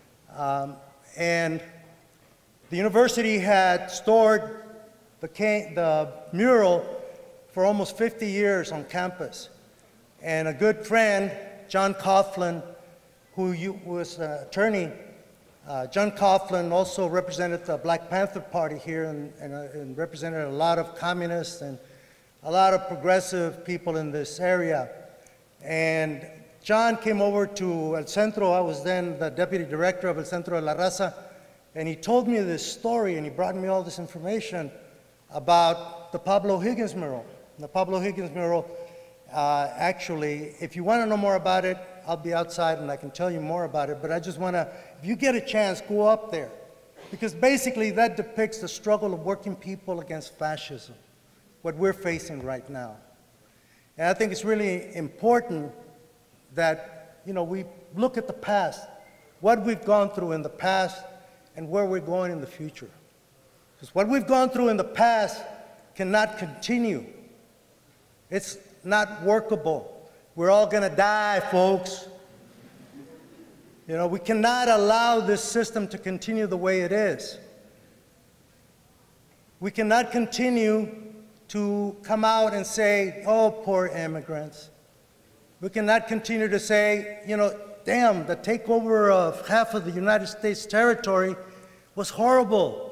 And the university had stored the mural for almost 50 years on campus. And a good friend, John Coughlin, who was an attorney, John Coughlin also represented the Black Panther Party here and represented a lot of communists and a lot of progressive people in this area. And John came over to El Centro. I was then the deputy director of El Centro de la Raza. And he told me this story, and he brought me all this information about the Pablo Higgins mural. The Pablo Higgins mural, actually, if you want to know more about it, I'll be outside and I can tell you more about it. But I just want to, if you get a chance, go up there. Because basically that depicts the struggle of working people against fascism, what we're facing right now. And I think it's really important that, you know, we look at the past, what we've gone through in the past, and where we're going in the future. Because what we've gone through in the past cannot continue. It's not workable. We're all going to die, folks. You know, we cannot allow this system to continue the way it is. We cannot continue to come out and say, oh, poor immigrants. We cannot continue to say, you know, damn, the takeover of half of the United States territory was horrible.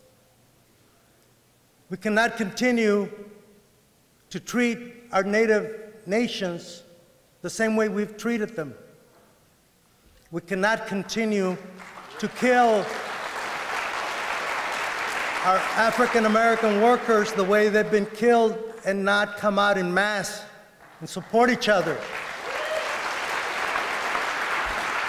We cannot continue to treat our native nations the same way we've treated them. We cannot continue to kill our African American workers the way they've been killed and not come out in mass and support each other.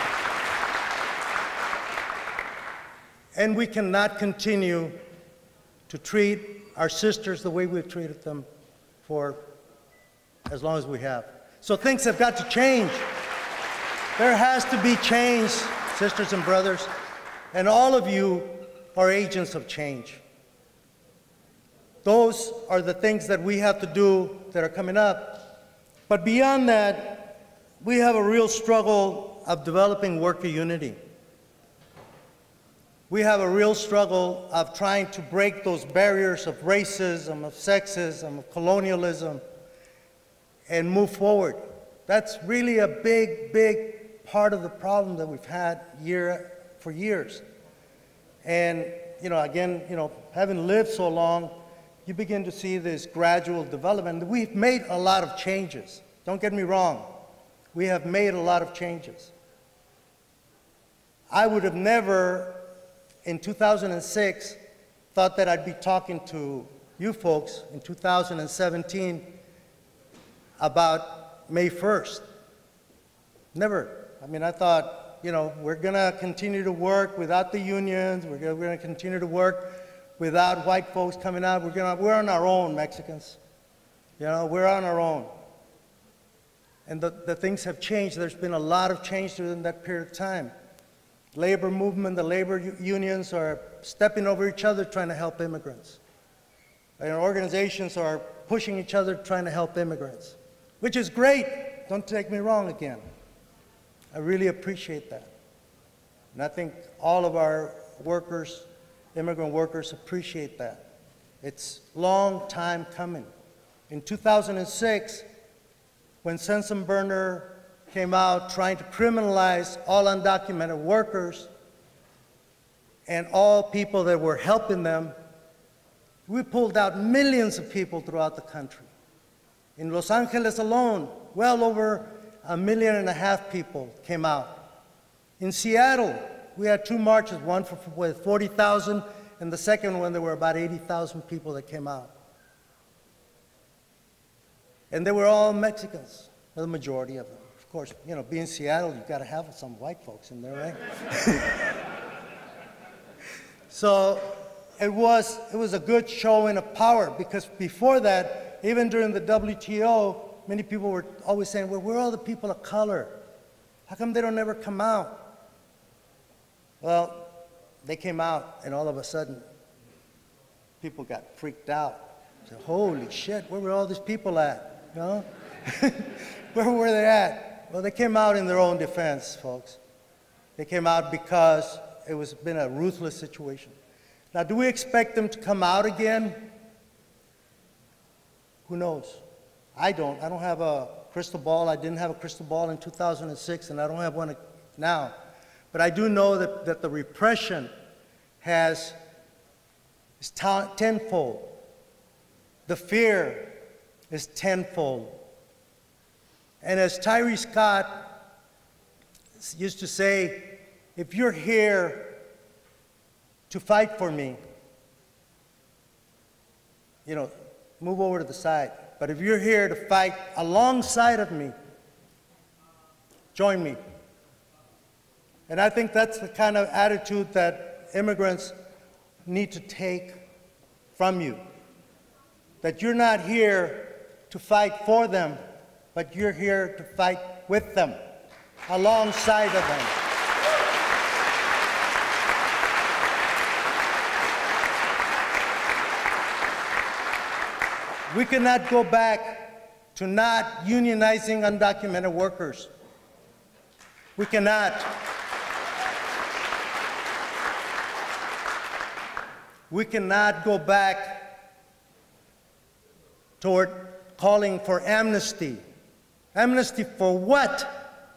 And we cannot continue to treat our sisters the way we've treated them for as long as we have. So things have got to change. There has to be change, sisters and brothers, and all of you are agents of change. Those are the things that we have to do that are coming up. But beyond that, we have a real struggle of developing worker unity. We have a real struggle of trying to break those barriers of racism, of sexism, of colonialism, and move forward. That's really a big, big part of the problem that we've had for years. And, again, having lived so long, you begin to see this gradual development. We've made a lot of changes. Don't get me wrong. We have made a lot of changes. I would have never, in 2006, thought that I'd be talking to you folks in 2017 about May 1st. Never. I mean, I thought, we're going to continue to work without the unions. We're going to continue to work without white folks coming out. We're on our own, Mexicans. We're on our own. And the things have changed. There's been a lot of change during that period of time. Labor movement, the labor unions are stepping over each other trying to help immigrants. And organizations are pushing each other trying to help immigrants, which is great. Don't take me wrong again. I really appreciate that. And I think all of our workers, immigrant workers, appreciate that. It's a long time coming. In 2006, when Sensenbrenner came out trying to criminalize all undocumented workers and all people that were helping them, we pulled out millions of people throughout the country. In Los Angeles alone, well over 1.5 million people came out. In Seattle, we had 2 marches, one with 40,000, and the second one, there were about 80,000 people that came out. And they were all Mexicans, the majority of them. Of course, being Seattle, you've got to have some white folks in there, right? So it was a good showing of power, because before that, even during the WTO, many people were always saying, well, where are all the people of color? How come they don't ever come out? Well, they came out, and all of a sudden, people got freaked out. Said, holy shit, where were all these people at? Where were they at? Well, they came out in their own defense, folks. They came out because it was been a ruthless situation. Now, do we expect them to come out again? Who knows? I don't. I don't have a crystal ball. I didn't have a crystal ball in 2006, and I don't have one now. But I do know that the repression is tenfold. The fear is tenfold. And as Tyree Scott used to say, if you're here to fight for me, move over to the side. But if you're here to fight alongside of me, join me. And I think that's the kind of attitude that immigrants need to take from you. That you're not here to fight for them, but you're here to fight with them, alongside of them. We cannot go back to not unionizing undocumented workers. We cannot. We cannot go back toward calling for amnesty. Amnesty for what?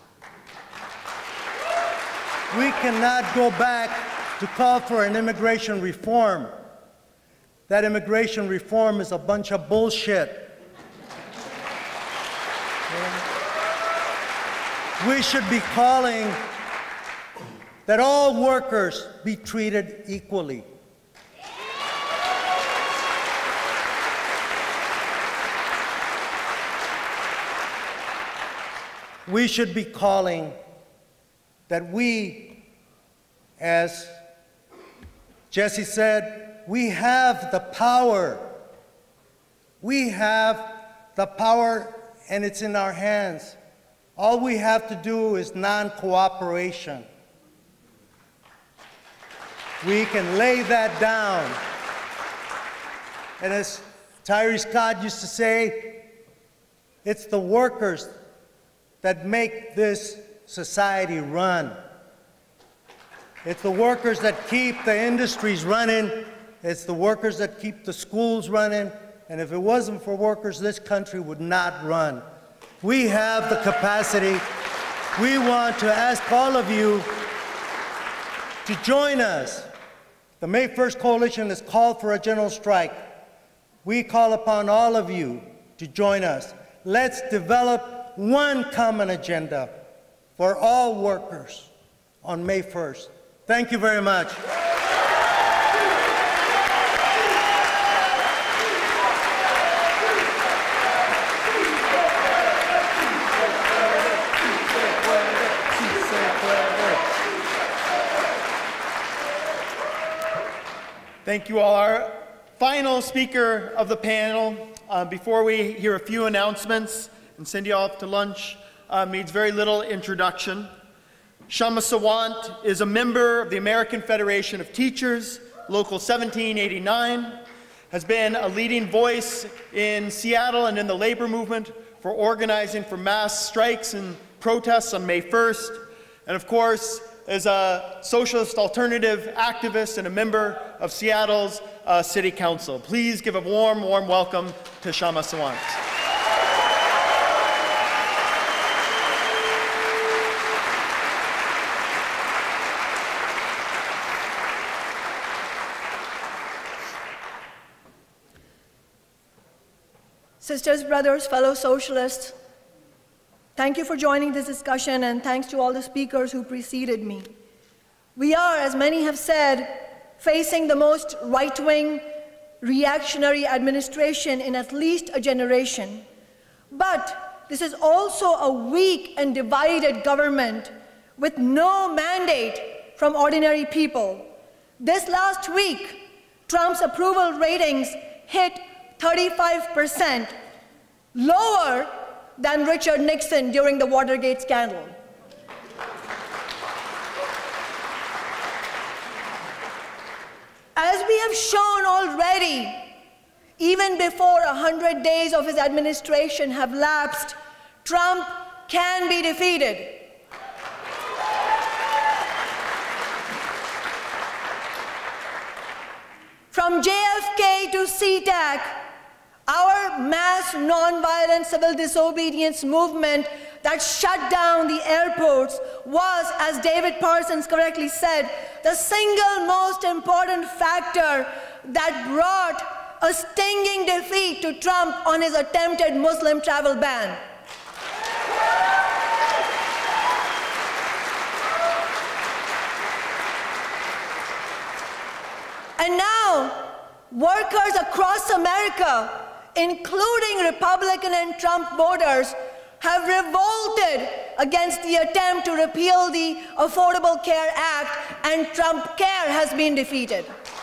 We cannot go back to call for an immigration reform. That immigration reform is a bunch of bullshit. We should be calling that all workers be treated equally. We should be calling that we, as Jesse said, we have the power. We have the power, and it's in our hands. All we have to do is non-cooperation. We can lay that down. And as Tyree Scott used to say, it's the workers that make this society run. It's the workers that keep the industries running. It's the workers that keep the schools running. And if it wasn't for workers, this country would not run. We have the capacity. We want to ask all of you to join us. The May 1st Coalition has called for a general strike. We call upon all of you to join us. Let's develop one common agenda for all workers on May 1st. Thank you very much. Thank you all. Our final speaker of the panel, before we hear a few announcements and send you off to lunch, needs very little introduction. Kshama Sawant is a member of the American Federation of Teachers, Local 1789, has been a leading voice in Seattle and in the labor movement for organizing for mass strikes and protests on May 1st, and of course, is a socialist alternative activist and a member of Seattle's City Council. Please give a warm, warm welcome to Kshama Sawant. Sisters, brothers, fellow socialists, thank you for joining this discussion, and thanks to all the speakers who preceded me. We are, as many have said, facing the most right-wing, reactionary administration in at least a generation. But this is also a weak and divided government with no mandate from ordinary people. This last week, Trump's approval ratings hit 35%, lower than Richard Nixon during the Watergate scandal. As we have shown already, even before 100 days of his administration have lapsed, Trump can be defeated. From JFK to SeaTac, our mass nonviolent civil disobedience movement that shut down the airports was, as David Parsons correctly said, the single most important factor that brought a stinging defeat to Trump on his attempted Muslim travel ban. And now, workers across America, including Republican and Trump voters, have revolted against the attempt to repeal the Affordable Care Act, and Trump Care has been defeated.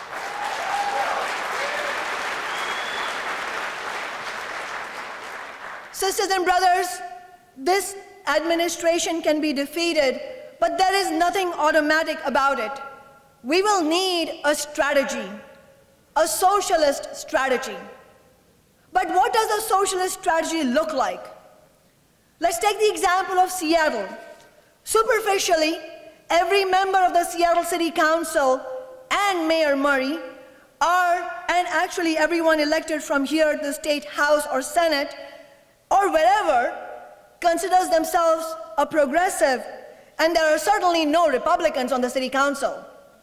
Sisters and brothers, this administration can be defeated, but there is nothing automatic about it. We will need a strategy, a socialist strategy. But what does a socialist strategy look like? Let's take the example of Seattle. Superficially, every member of the Seattle City Council and Mayor Murray and actually everyone elected from here at the State House or Senate or wherever, considers themselves a progressive, and there are certainly no Republicans on the City Council.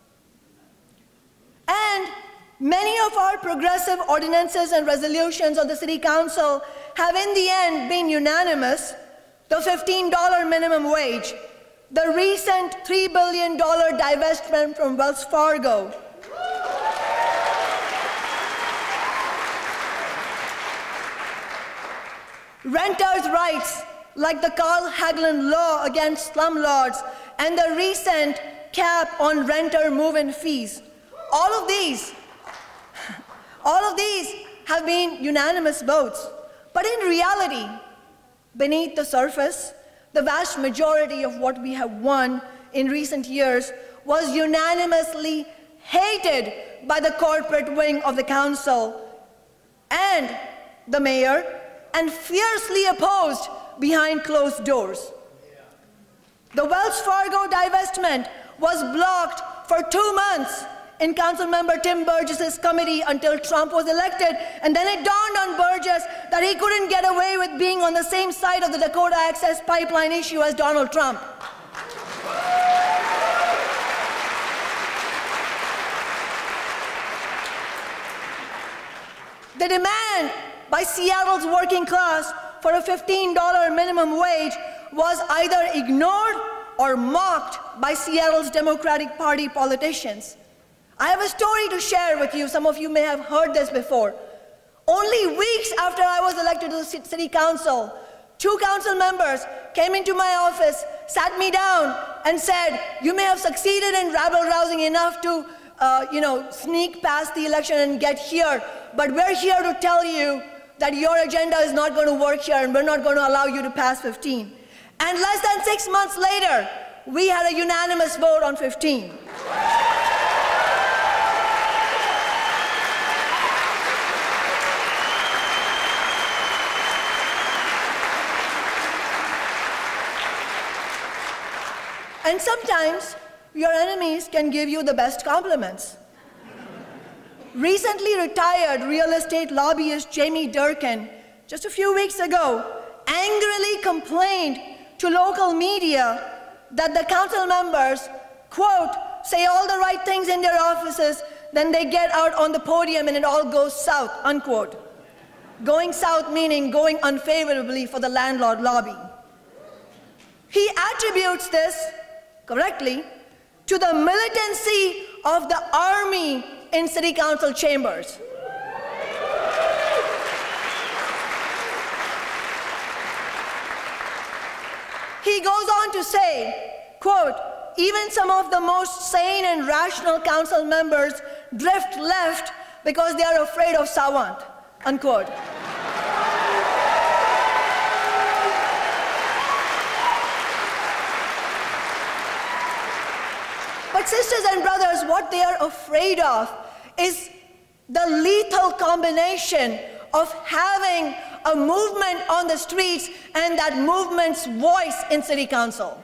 And many of our progressive ordinances and resolutions on the City Council have in the end been unanimous. The $15 minimum wage, the recent $3 billion divestment from Wells Fargo, renters' rights like the Carl Hagelin law against slumlords and the recent cap on renter move-in fees. all of these have been unanimous votes. But in reality, beneath the surface, the vast majority of what we have won in recent years was unanimously hated by the corporate wing of the council and the mayor, and fiercely opposed behind closed doors. The Wells Fargo divestment was blocked for 2 months in Councilmember Tim Burgess's committee until Trump was elected, and then it dawned on Burgess that he couldn't get away with being on the same side of the Dakota Access Pipeline issue as Donald Trump. The demand by Seattle's working class for a $15 minimum wage was either ignored or mocked by Seattle's Democratic Party politicians. I have a story to share with you. Some of you may have heard this before. Only weeks after I was elected to the city council, 2 council members came into my office, sat me down, and said, "You may have succeeded in rabble-rousing enough to sneak past the election and get here, but we're here to tell you that your agenda is not going to work here and we're not going to allow you to pass 15. And less than 6 months later, we had a unanimous vote on 15. And sometimes your enemies can give you the best compliments. Recently retired real estate lobbyist Jamie Durkin, just a few weeks ago, angrily complained to local media that the council members, quote, say all the right things in their offices, then they get out on the podium and it all goes south, unquote. Going south meaning going unfavorably for the landlord lobby. He attributes this, correctly, to the militancy of the army in city council chambers. He goes on to say, quote, even some of the most sane and rational council members drift left because they are afraid of Sawant, unquote. But sisters and brothers, what they are afraid of is the lethal combination of having a movement on the streets and that movement's voice in city council.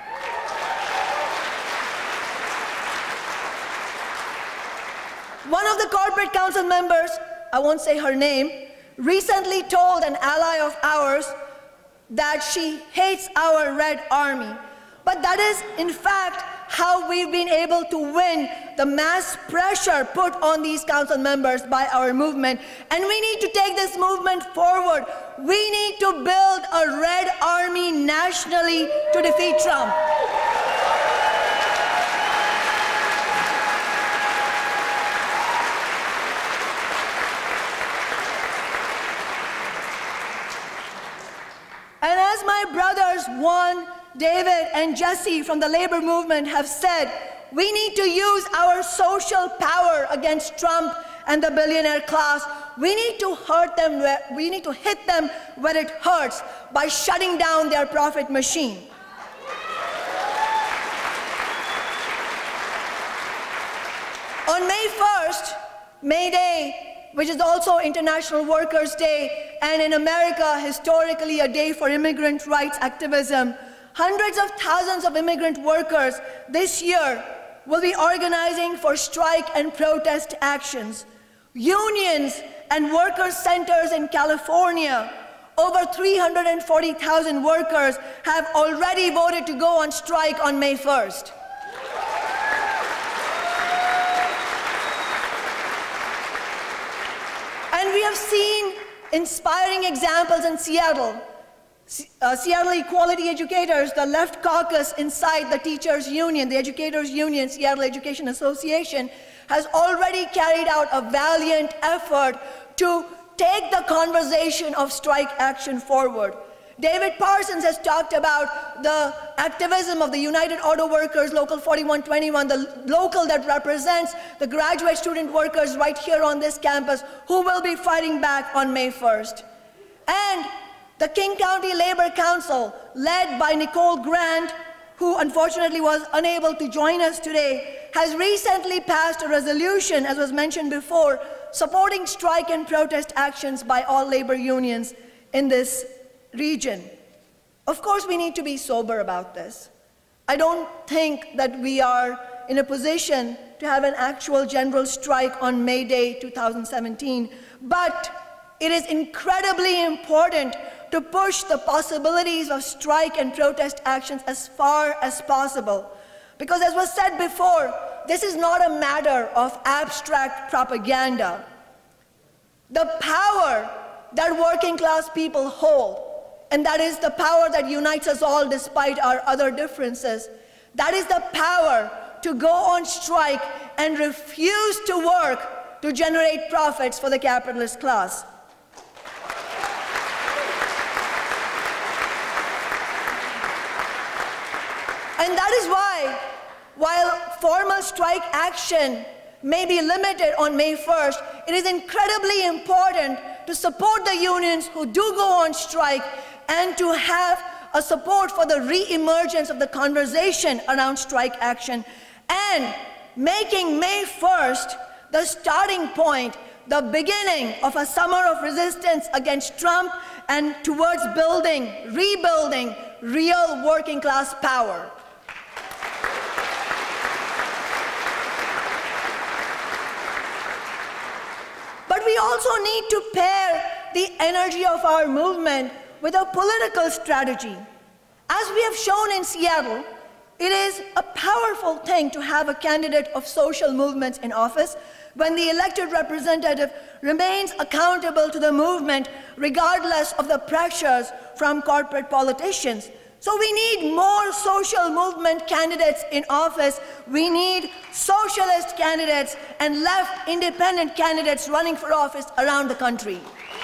One of the corporate council members, I won't say her name, recently told an ally of ours that she hates our Red Army. But that is, in fact, how we've been able to win the mass pressure put on these council members by our movement. And we need to take this movement forward. We need to build a Red Army nationally to defeat Trump. And as my brothers Juan, David, and Jesse from the labor movement have said, we need to use our social power against Trump and the billionaire class. We need to hurt them we need to hit them where it hurts by shutting down their profit machine. On May 1st, May Day, which is also International Workers' Day, and in America, historically a day for immigrant rights activism, hundreds of thousands of immigrant workers this year will be organizing for strike and protest actions. Unions and worker centers in California, over 340,000 workers have already voted to go on strike on May 1st. And we have seen inspiring examples in Seattle. Seattle Equality Educators, the left caucus inside the teachers' union, the educators' union, Seattle Education Association, has already carried out a valiant effort to take the conversation of strike action forward. David Parsons has talked about the activism of the United Auto Workers, Local 4121, the local that represents the graduate student workers right here on this campus who will be fighting back on May 1st. And the King County Labor Council, led by Nicole Grant, who unfortunately was unable to join us today, has recently passed a resolution, as was mentioned before, supporting strike and protest actions by all labor unions in this region. Of course, we need to be sober about this. I don't think that we are in a position to have an actual general strike on May Day 2017, but it is incredibly important to push the possibilities of strike and protest actions as far as possible. Because as was said before, this is not a matter of abstract propaganda. The power that working class people hold, and that is the power that unites us all despite our other differences, that is the power to go on strike and refuse to work to generate profits for the capitalist class. And that is why, while formal strike action may be limited on May 1st, it is incredibly important to support the unions who do go on strike and to have a support for the re-emergence of the conversation around strike action and making May 1st the starting point, the beginning of a summer of resistance against Trump and towards rebuilding real working class power. But we also need to pair the energy of our movement with a political strategy. As we have shown in Seattle, it is a powerful thing to have a candidate of social movements in office when the elected representative remains accountable to the movement regardless of the pressures from corporate politicians. So we need more social movement candidates in office. We need socialist candidates and left independent candidates running for office around the country.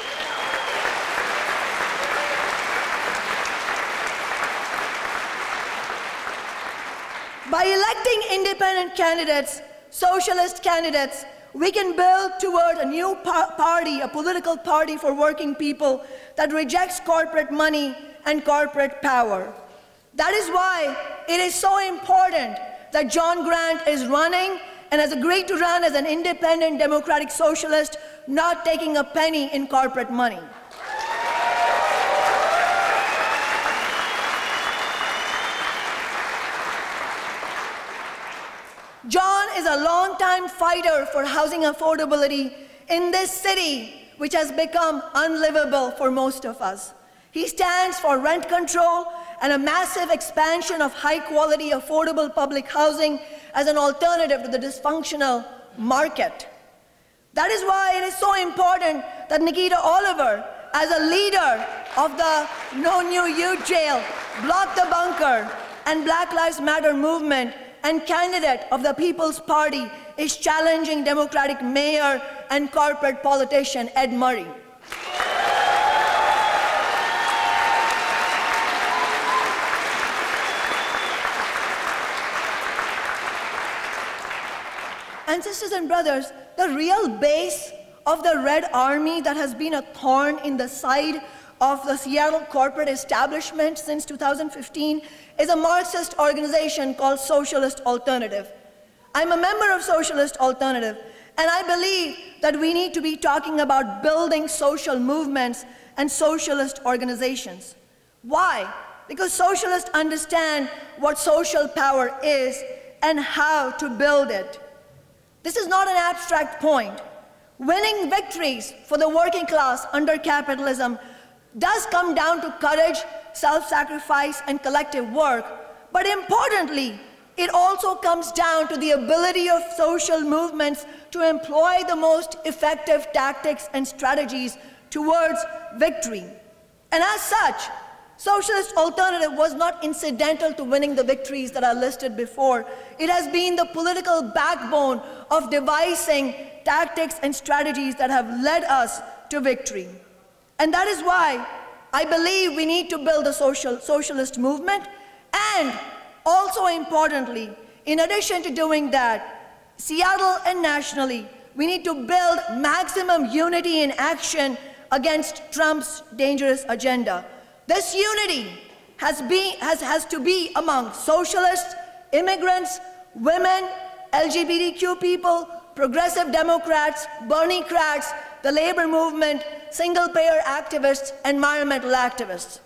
By electing independent candidates, socialist candidates, we can build toward a new party, a political party for working people that rejects corporate money and corporate power. That is why it is so important that John Grant is running and has agreed to run as an independent democratic socialist, not taking a penny in corporate money. John is a longtime fighter for housing affordability in this city, which has become unlivable for most of us. He stands for rent control and a massive expansion of high-quality, affordable public housing as an alternative to the dysfunctional market. That is why it is so important that Nikita Oliver, as a leader of the No New Youth Jail, Block the Bunker, and Black Lives Matter movement, and candidate of the People's Party, is challenging Democratic mayor and corporate politician Ed Murray. And sisters and brothers, the real base of the Red Army that has been a thorn in the side of the Seattle corporate establishment since 2015 is a Marxist organization called Socialist Alternative. I'm a member of Socialist Alternative, and I believe that we need to be talking about building social movements and socialist organizations. Why? Because socialists understand what social power is and how to build it. This is not an abstract point. Winning victories for the working class under capitalism does come down to courage, self-sacrifice, and collective work. But importantly, it also comes down to the ability of social movements to employ the most effective tactics and strategies towards victory. And as such, Socialist Alternative was not incidental to winning the victories that are listed before. It has been the political backbone of devising tactics and strategies that have led us to victory. And that is why I believe we need to build a socialist movement, and also importantly, in addition to doing that, Seattle and nationally, we need to build maximum unity in action against Trump's dangerous agenda. This unity has to be among socialists, immigrants, women, LGBTQ people, progressive Democrats, Bernie-crats, the labor movement, single-payer activists, environmental activists.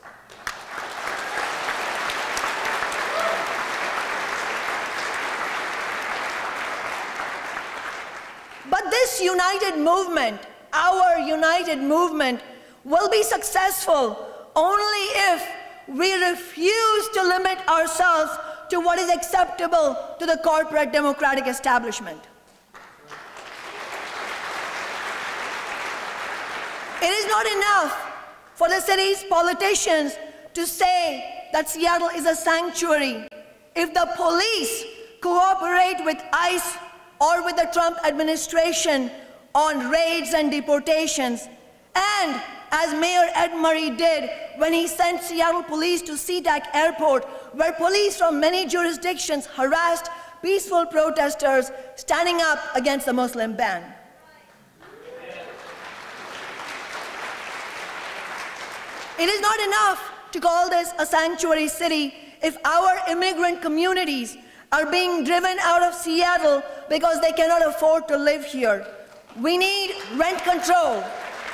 But this united movement, our united movement, will be successful only if we refuse to limit ourselves to what is acceptable to the corporate democratic establishment. It is not enough for the city's politicians to say that Seattle is a sanctuary if the police cooperate with ICE or with the Trump administration on raids and deportations. And as Mayor Ed Murray did when he sent Seattle police to SeaTac Airport, where police from many jurisdictions harassed peaceful protesters standing up against the Muslim ban. It is not enough to call this a sanctuary city if our immigrant communities are being driven out of Seattle because they cannot afford to live here. We need rent control.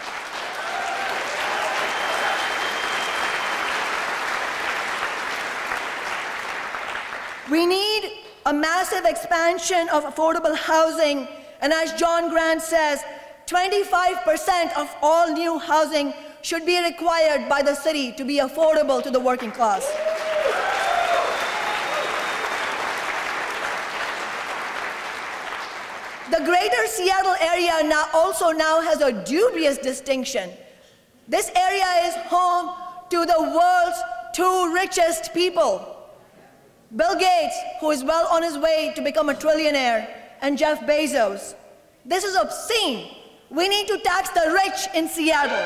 We need a massive expansion of affordable housing, and as John Grant says, 25% of all new housing should be required by the city to be affordable to the working class. The greater Seattle area also now has a dubious distinction. This area is home to the world's two richest people. Bill Gates, who is well on his way to become a trillionaire, and Jeff Bezos. This is obscene. We need to tax the rich in Seattle.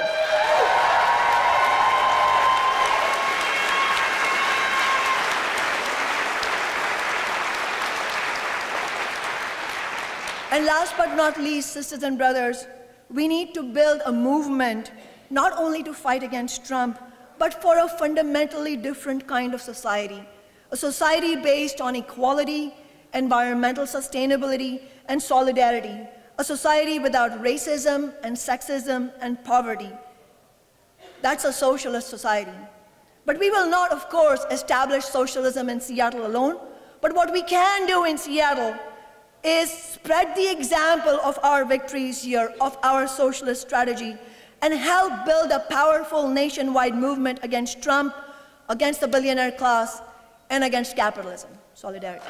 And last but not least, sisters and brothers, we need to build a movement not only to fight against Trump, but for a fundamentally different kind of society. A society based on equality, environmental sustainability, and solidarity. A society without racism and sexism and poverty. That's a socialist society. But we will not, of course, establish socialism in Seattle alone. But what we can do in Seattle is spread the example of our victories here, of our socialist strategy, and help build a powerful nationwide movement against Trump, against the billionaire class, and against capitalism. Solidarity.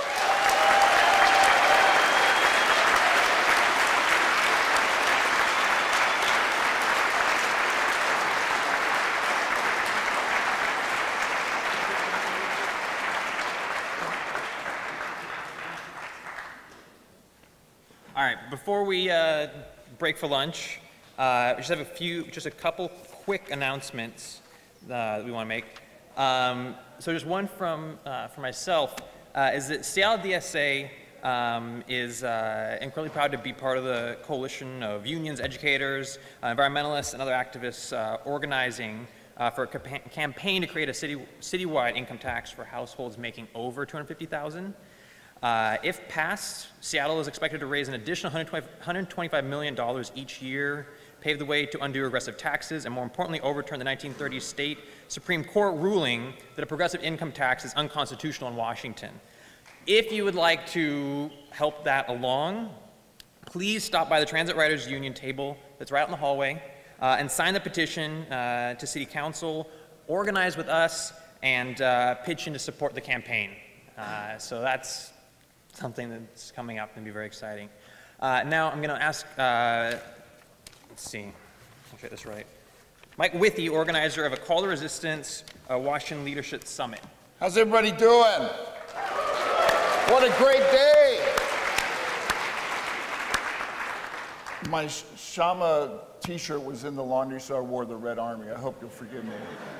All right, before we break for lunch, we just have a couple quick announcements that we want to make. So just one for myself is that Seattle DSA is incredibly proud to be part of the coalition of unions, educators, environmentalists, and other activists organizing for a campaign to create a citywide income tax for households making over $250,000. If passed, Seattle is expected to raise an additional $125 million each year, pave the way to undo aggressive taxes, and more importantly, overturn the 1930s state Supreme Court ruling that a progressive income tax is unconstitutional in Washington. If you would like to help that along, please stop by the Transit Riders Union table that's right out in the hallway and sign the petition to City Council, organize with us, and pitch in to support the campaign. So that's something that's coming up and be very exciting. Now I'm going to ask, let's see, I'll get this right. Mike Withey, organizer of a Call to Resistance Washington Leadership Summit. How's everybody doing? What a great day. My Shama t-shirt was in the laundry, so I wore the Red Army. I hope you'll forgive me.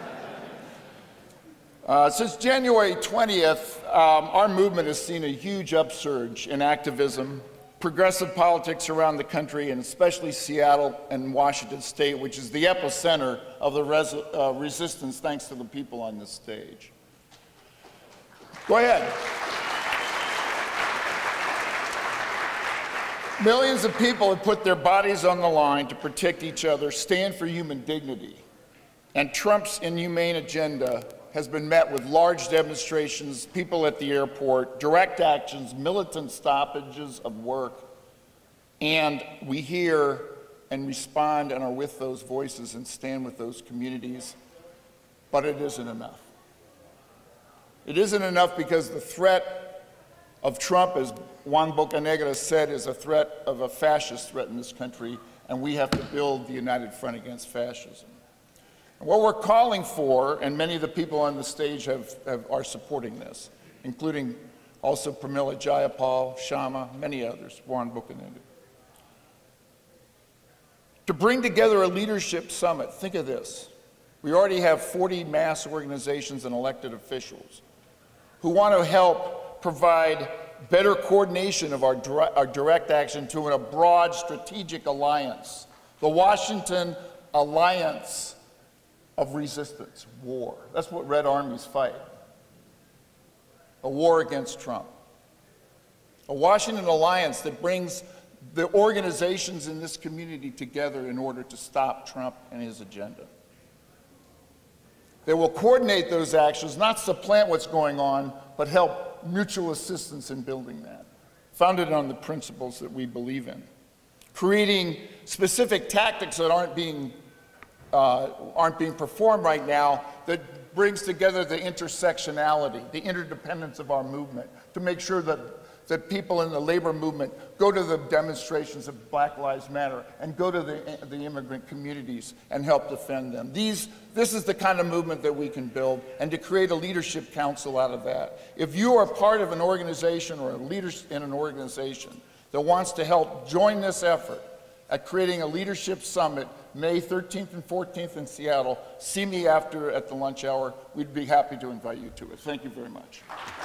Since January 20th, our movement has seen a huge upsurge in activism, progressive politics around the country, and especially Seattle and Washington State, which is the epicenter of the resistance thanks to the people on this stage. Go ahead. Millions of people have put their bodies on the line to protect each other, stand for human dignity. And Trump's inhumane agenda has been met with large demonstrations, people at the airport, direct actions, militant stoppages of work. And we hear and respond and are with those voices and stand with those communities. But it isn't enough. It isn't enough because the threat of Trump, as Juan Bocanegra said, is a threat of a fascist threat in this country, and we have to build the united front against fascism. And what we're calling for, and many of the people on the stage are supporting this, including also Pramila Jayapal, Shama, many others, Juan Bocanegra. To bring together a leadership summit, think of this. We already have 40 mass organizations and elected officials who want to help provide better coordination of our direct action to a broad strategic alliance, the Washington Alliance of Resistance, war. That's what Red Armies fight, a war against Trump. A Washington Alliance that brings the organizations in this community together in order to stop Trump and his agenda. They will coordinate those actions, not supplant what's going on, but help mutual assistance in building that, founded on the principles that we believe in. Creating specific tactics that aren't being performed right now that brings together the intersectionality, the interdependence of our movement to make sure that people in the labor movement go to the demonstrations of Black Lives Matter and go to the immigrant communities and help defend them. This is the kind of movement that we can build, and to create a leadership council out of that. If you are part of an organization or a leader in an organization that wants to help join this effort at creating a leadership summit May 13th and 14th in Seattle, see me after at the lunch hour. We'd be happy to invite you to it. Thank you very much.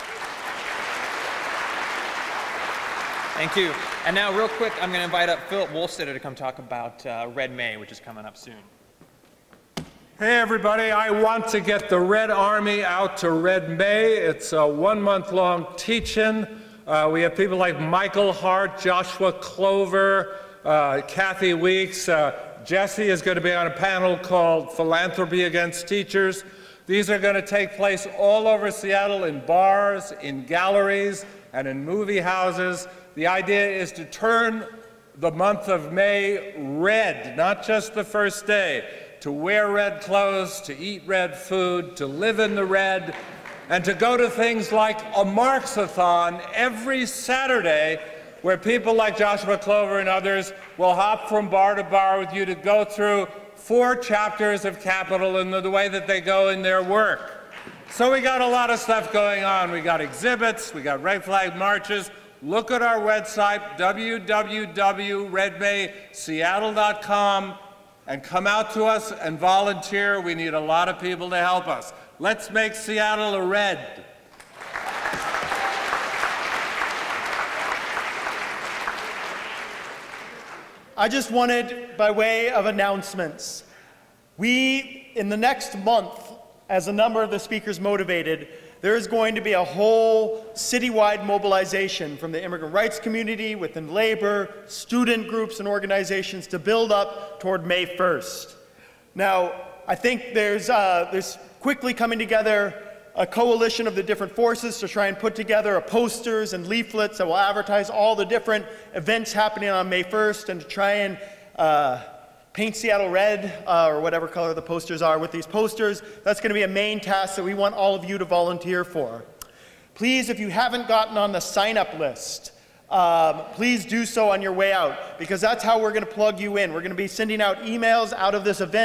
Thank you. And now, real quick, I'm going to invite up Philip Wolstetter to come talk about Red May, which is coming up soon. Hey, everybody. I want to get the Red Army out to Red May. It's a one-month-long teach-in. We have people like Michael Hart, Joshua Clover, Kathy Weeks. Jesse is going to be on a panel called Philanthropy Against Teachers. These are going to take place all over Seattle in bars, in galleries, and in movie houses. The idea is to turn the month of May red, not just the first day, to wear red clothes, to eat red food, to live in the red, and to go to things like a Marxathon every Saturday, where people like Joshua Clover and others will hop from bar to bar with you to go through 4 chapters of Capital in the way that they go in their work. So we got a lot of stuff going on. We got exhibits, we got red flag marches. Look at our website, www.redmayseattle.com, and come out to us and volunteer. We need a lot of people to help us. Let's make Seattle a red. I just wanted, by way of announcements, in the next month, as a number of the speakers motivated, there is going to be a whole citywide mobilization from the immigrant rights community, within labor, student groups and organizations to build up toward May 1st. Now, I think there's quickly coming together a coalition of the different forces to try and put together posters and leaflets that will advertise all the different events happening on May 1st, and to try and paint Seattle red, or whatever color the posters are with these posters. That's going to be a main task that we want all of you to volunteer for. Please, if you haven't gotten on the sign-up list, please do so on your way out, because that's how we're going to plug you in. We're going to be sending out emails out of this event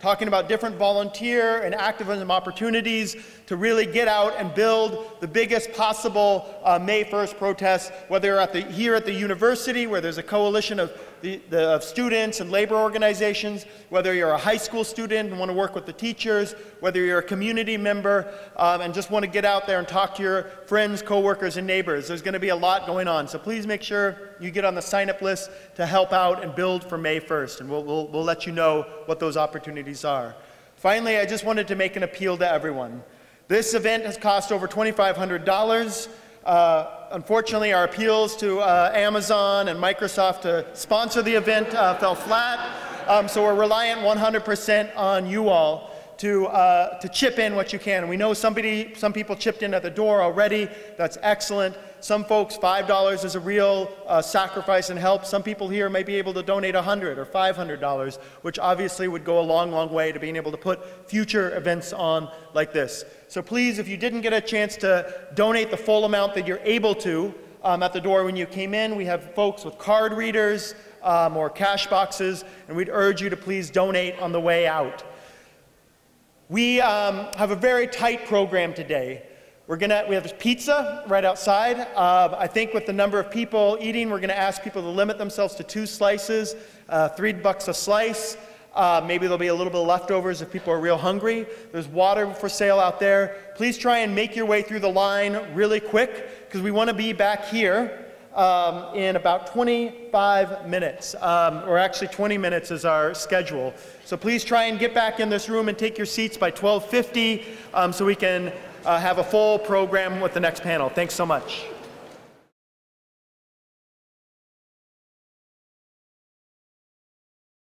talking about different volunteer and activism opportunities to really get out and build the biggest possible May 1st protest, whether you're here at the university, where there's a coalition of students and labor organizations, whether you're a high school student and want to work with the teachers, whether you're a community member and just want to get out there and talk to your friends, coworkers, and neighbors. There's going to be a lot going on, so please make sure you get on the sign-up list to help out and build for May 1st, and we'll let you know what those opportunities are. Finally, I just wanted to make an appeal to everyone. This event has cost over $2,500. Unfortunately, our appeals to Amazon and Microsoft to sponsor the event fell flat, so we're reliant 100% on you all to chip in what you can. And we know some people chipped in at the door already. That's excellent. Some folks, $5 is a real sacrifice and help. Some people here may be able to donate $100 or $500, which obviously would go a long, long way to being able to put future events on like this. So please, if you didn't get a chance to donate the full amount that you're able to at the door when you came in, we have folks with card readers or cash boxes, and we'd urge you to please donate on the way out. We have a very tight program today. We have pizza right outside. I think with the number of people eating, we're going to ask people to limit themselves to 2 slices, $3 a slice. Maybe there'll be a little bit of leftovers if people are real hungry. There's water for sale out there. Please try and make your way through the line really quick, because we want to be back here in about 25 minutes, or actually 20 minutes is our schedule. So please try and get back in this room and take your seats by 12:50 so we can have a full program with the next panel. Thanks so much.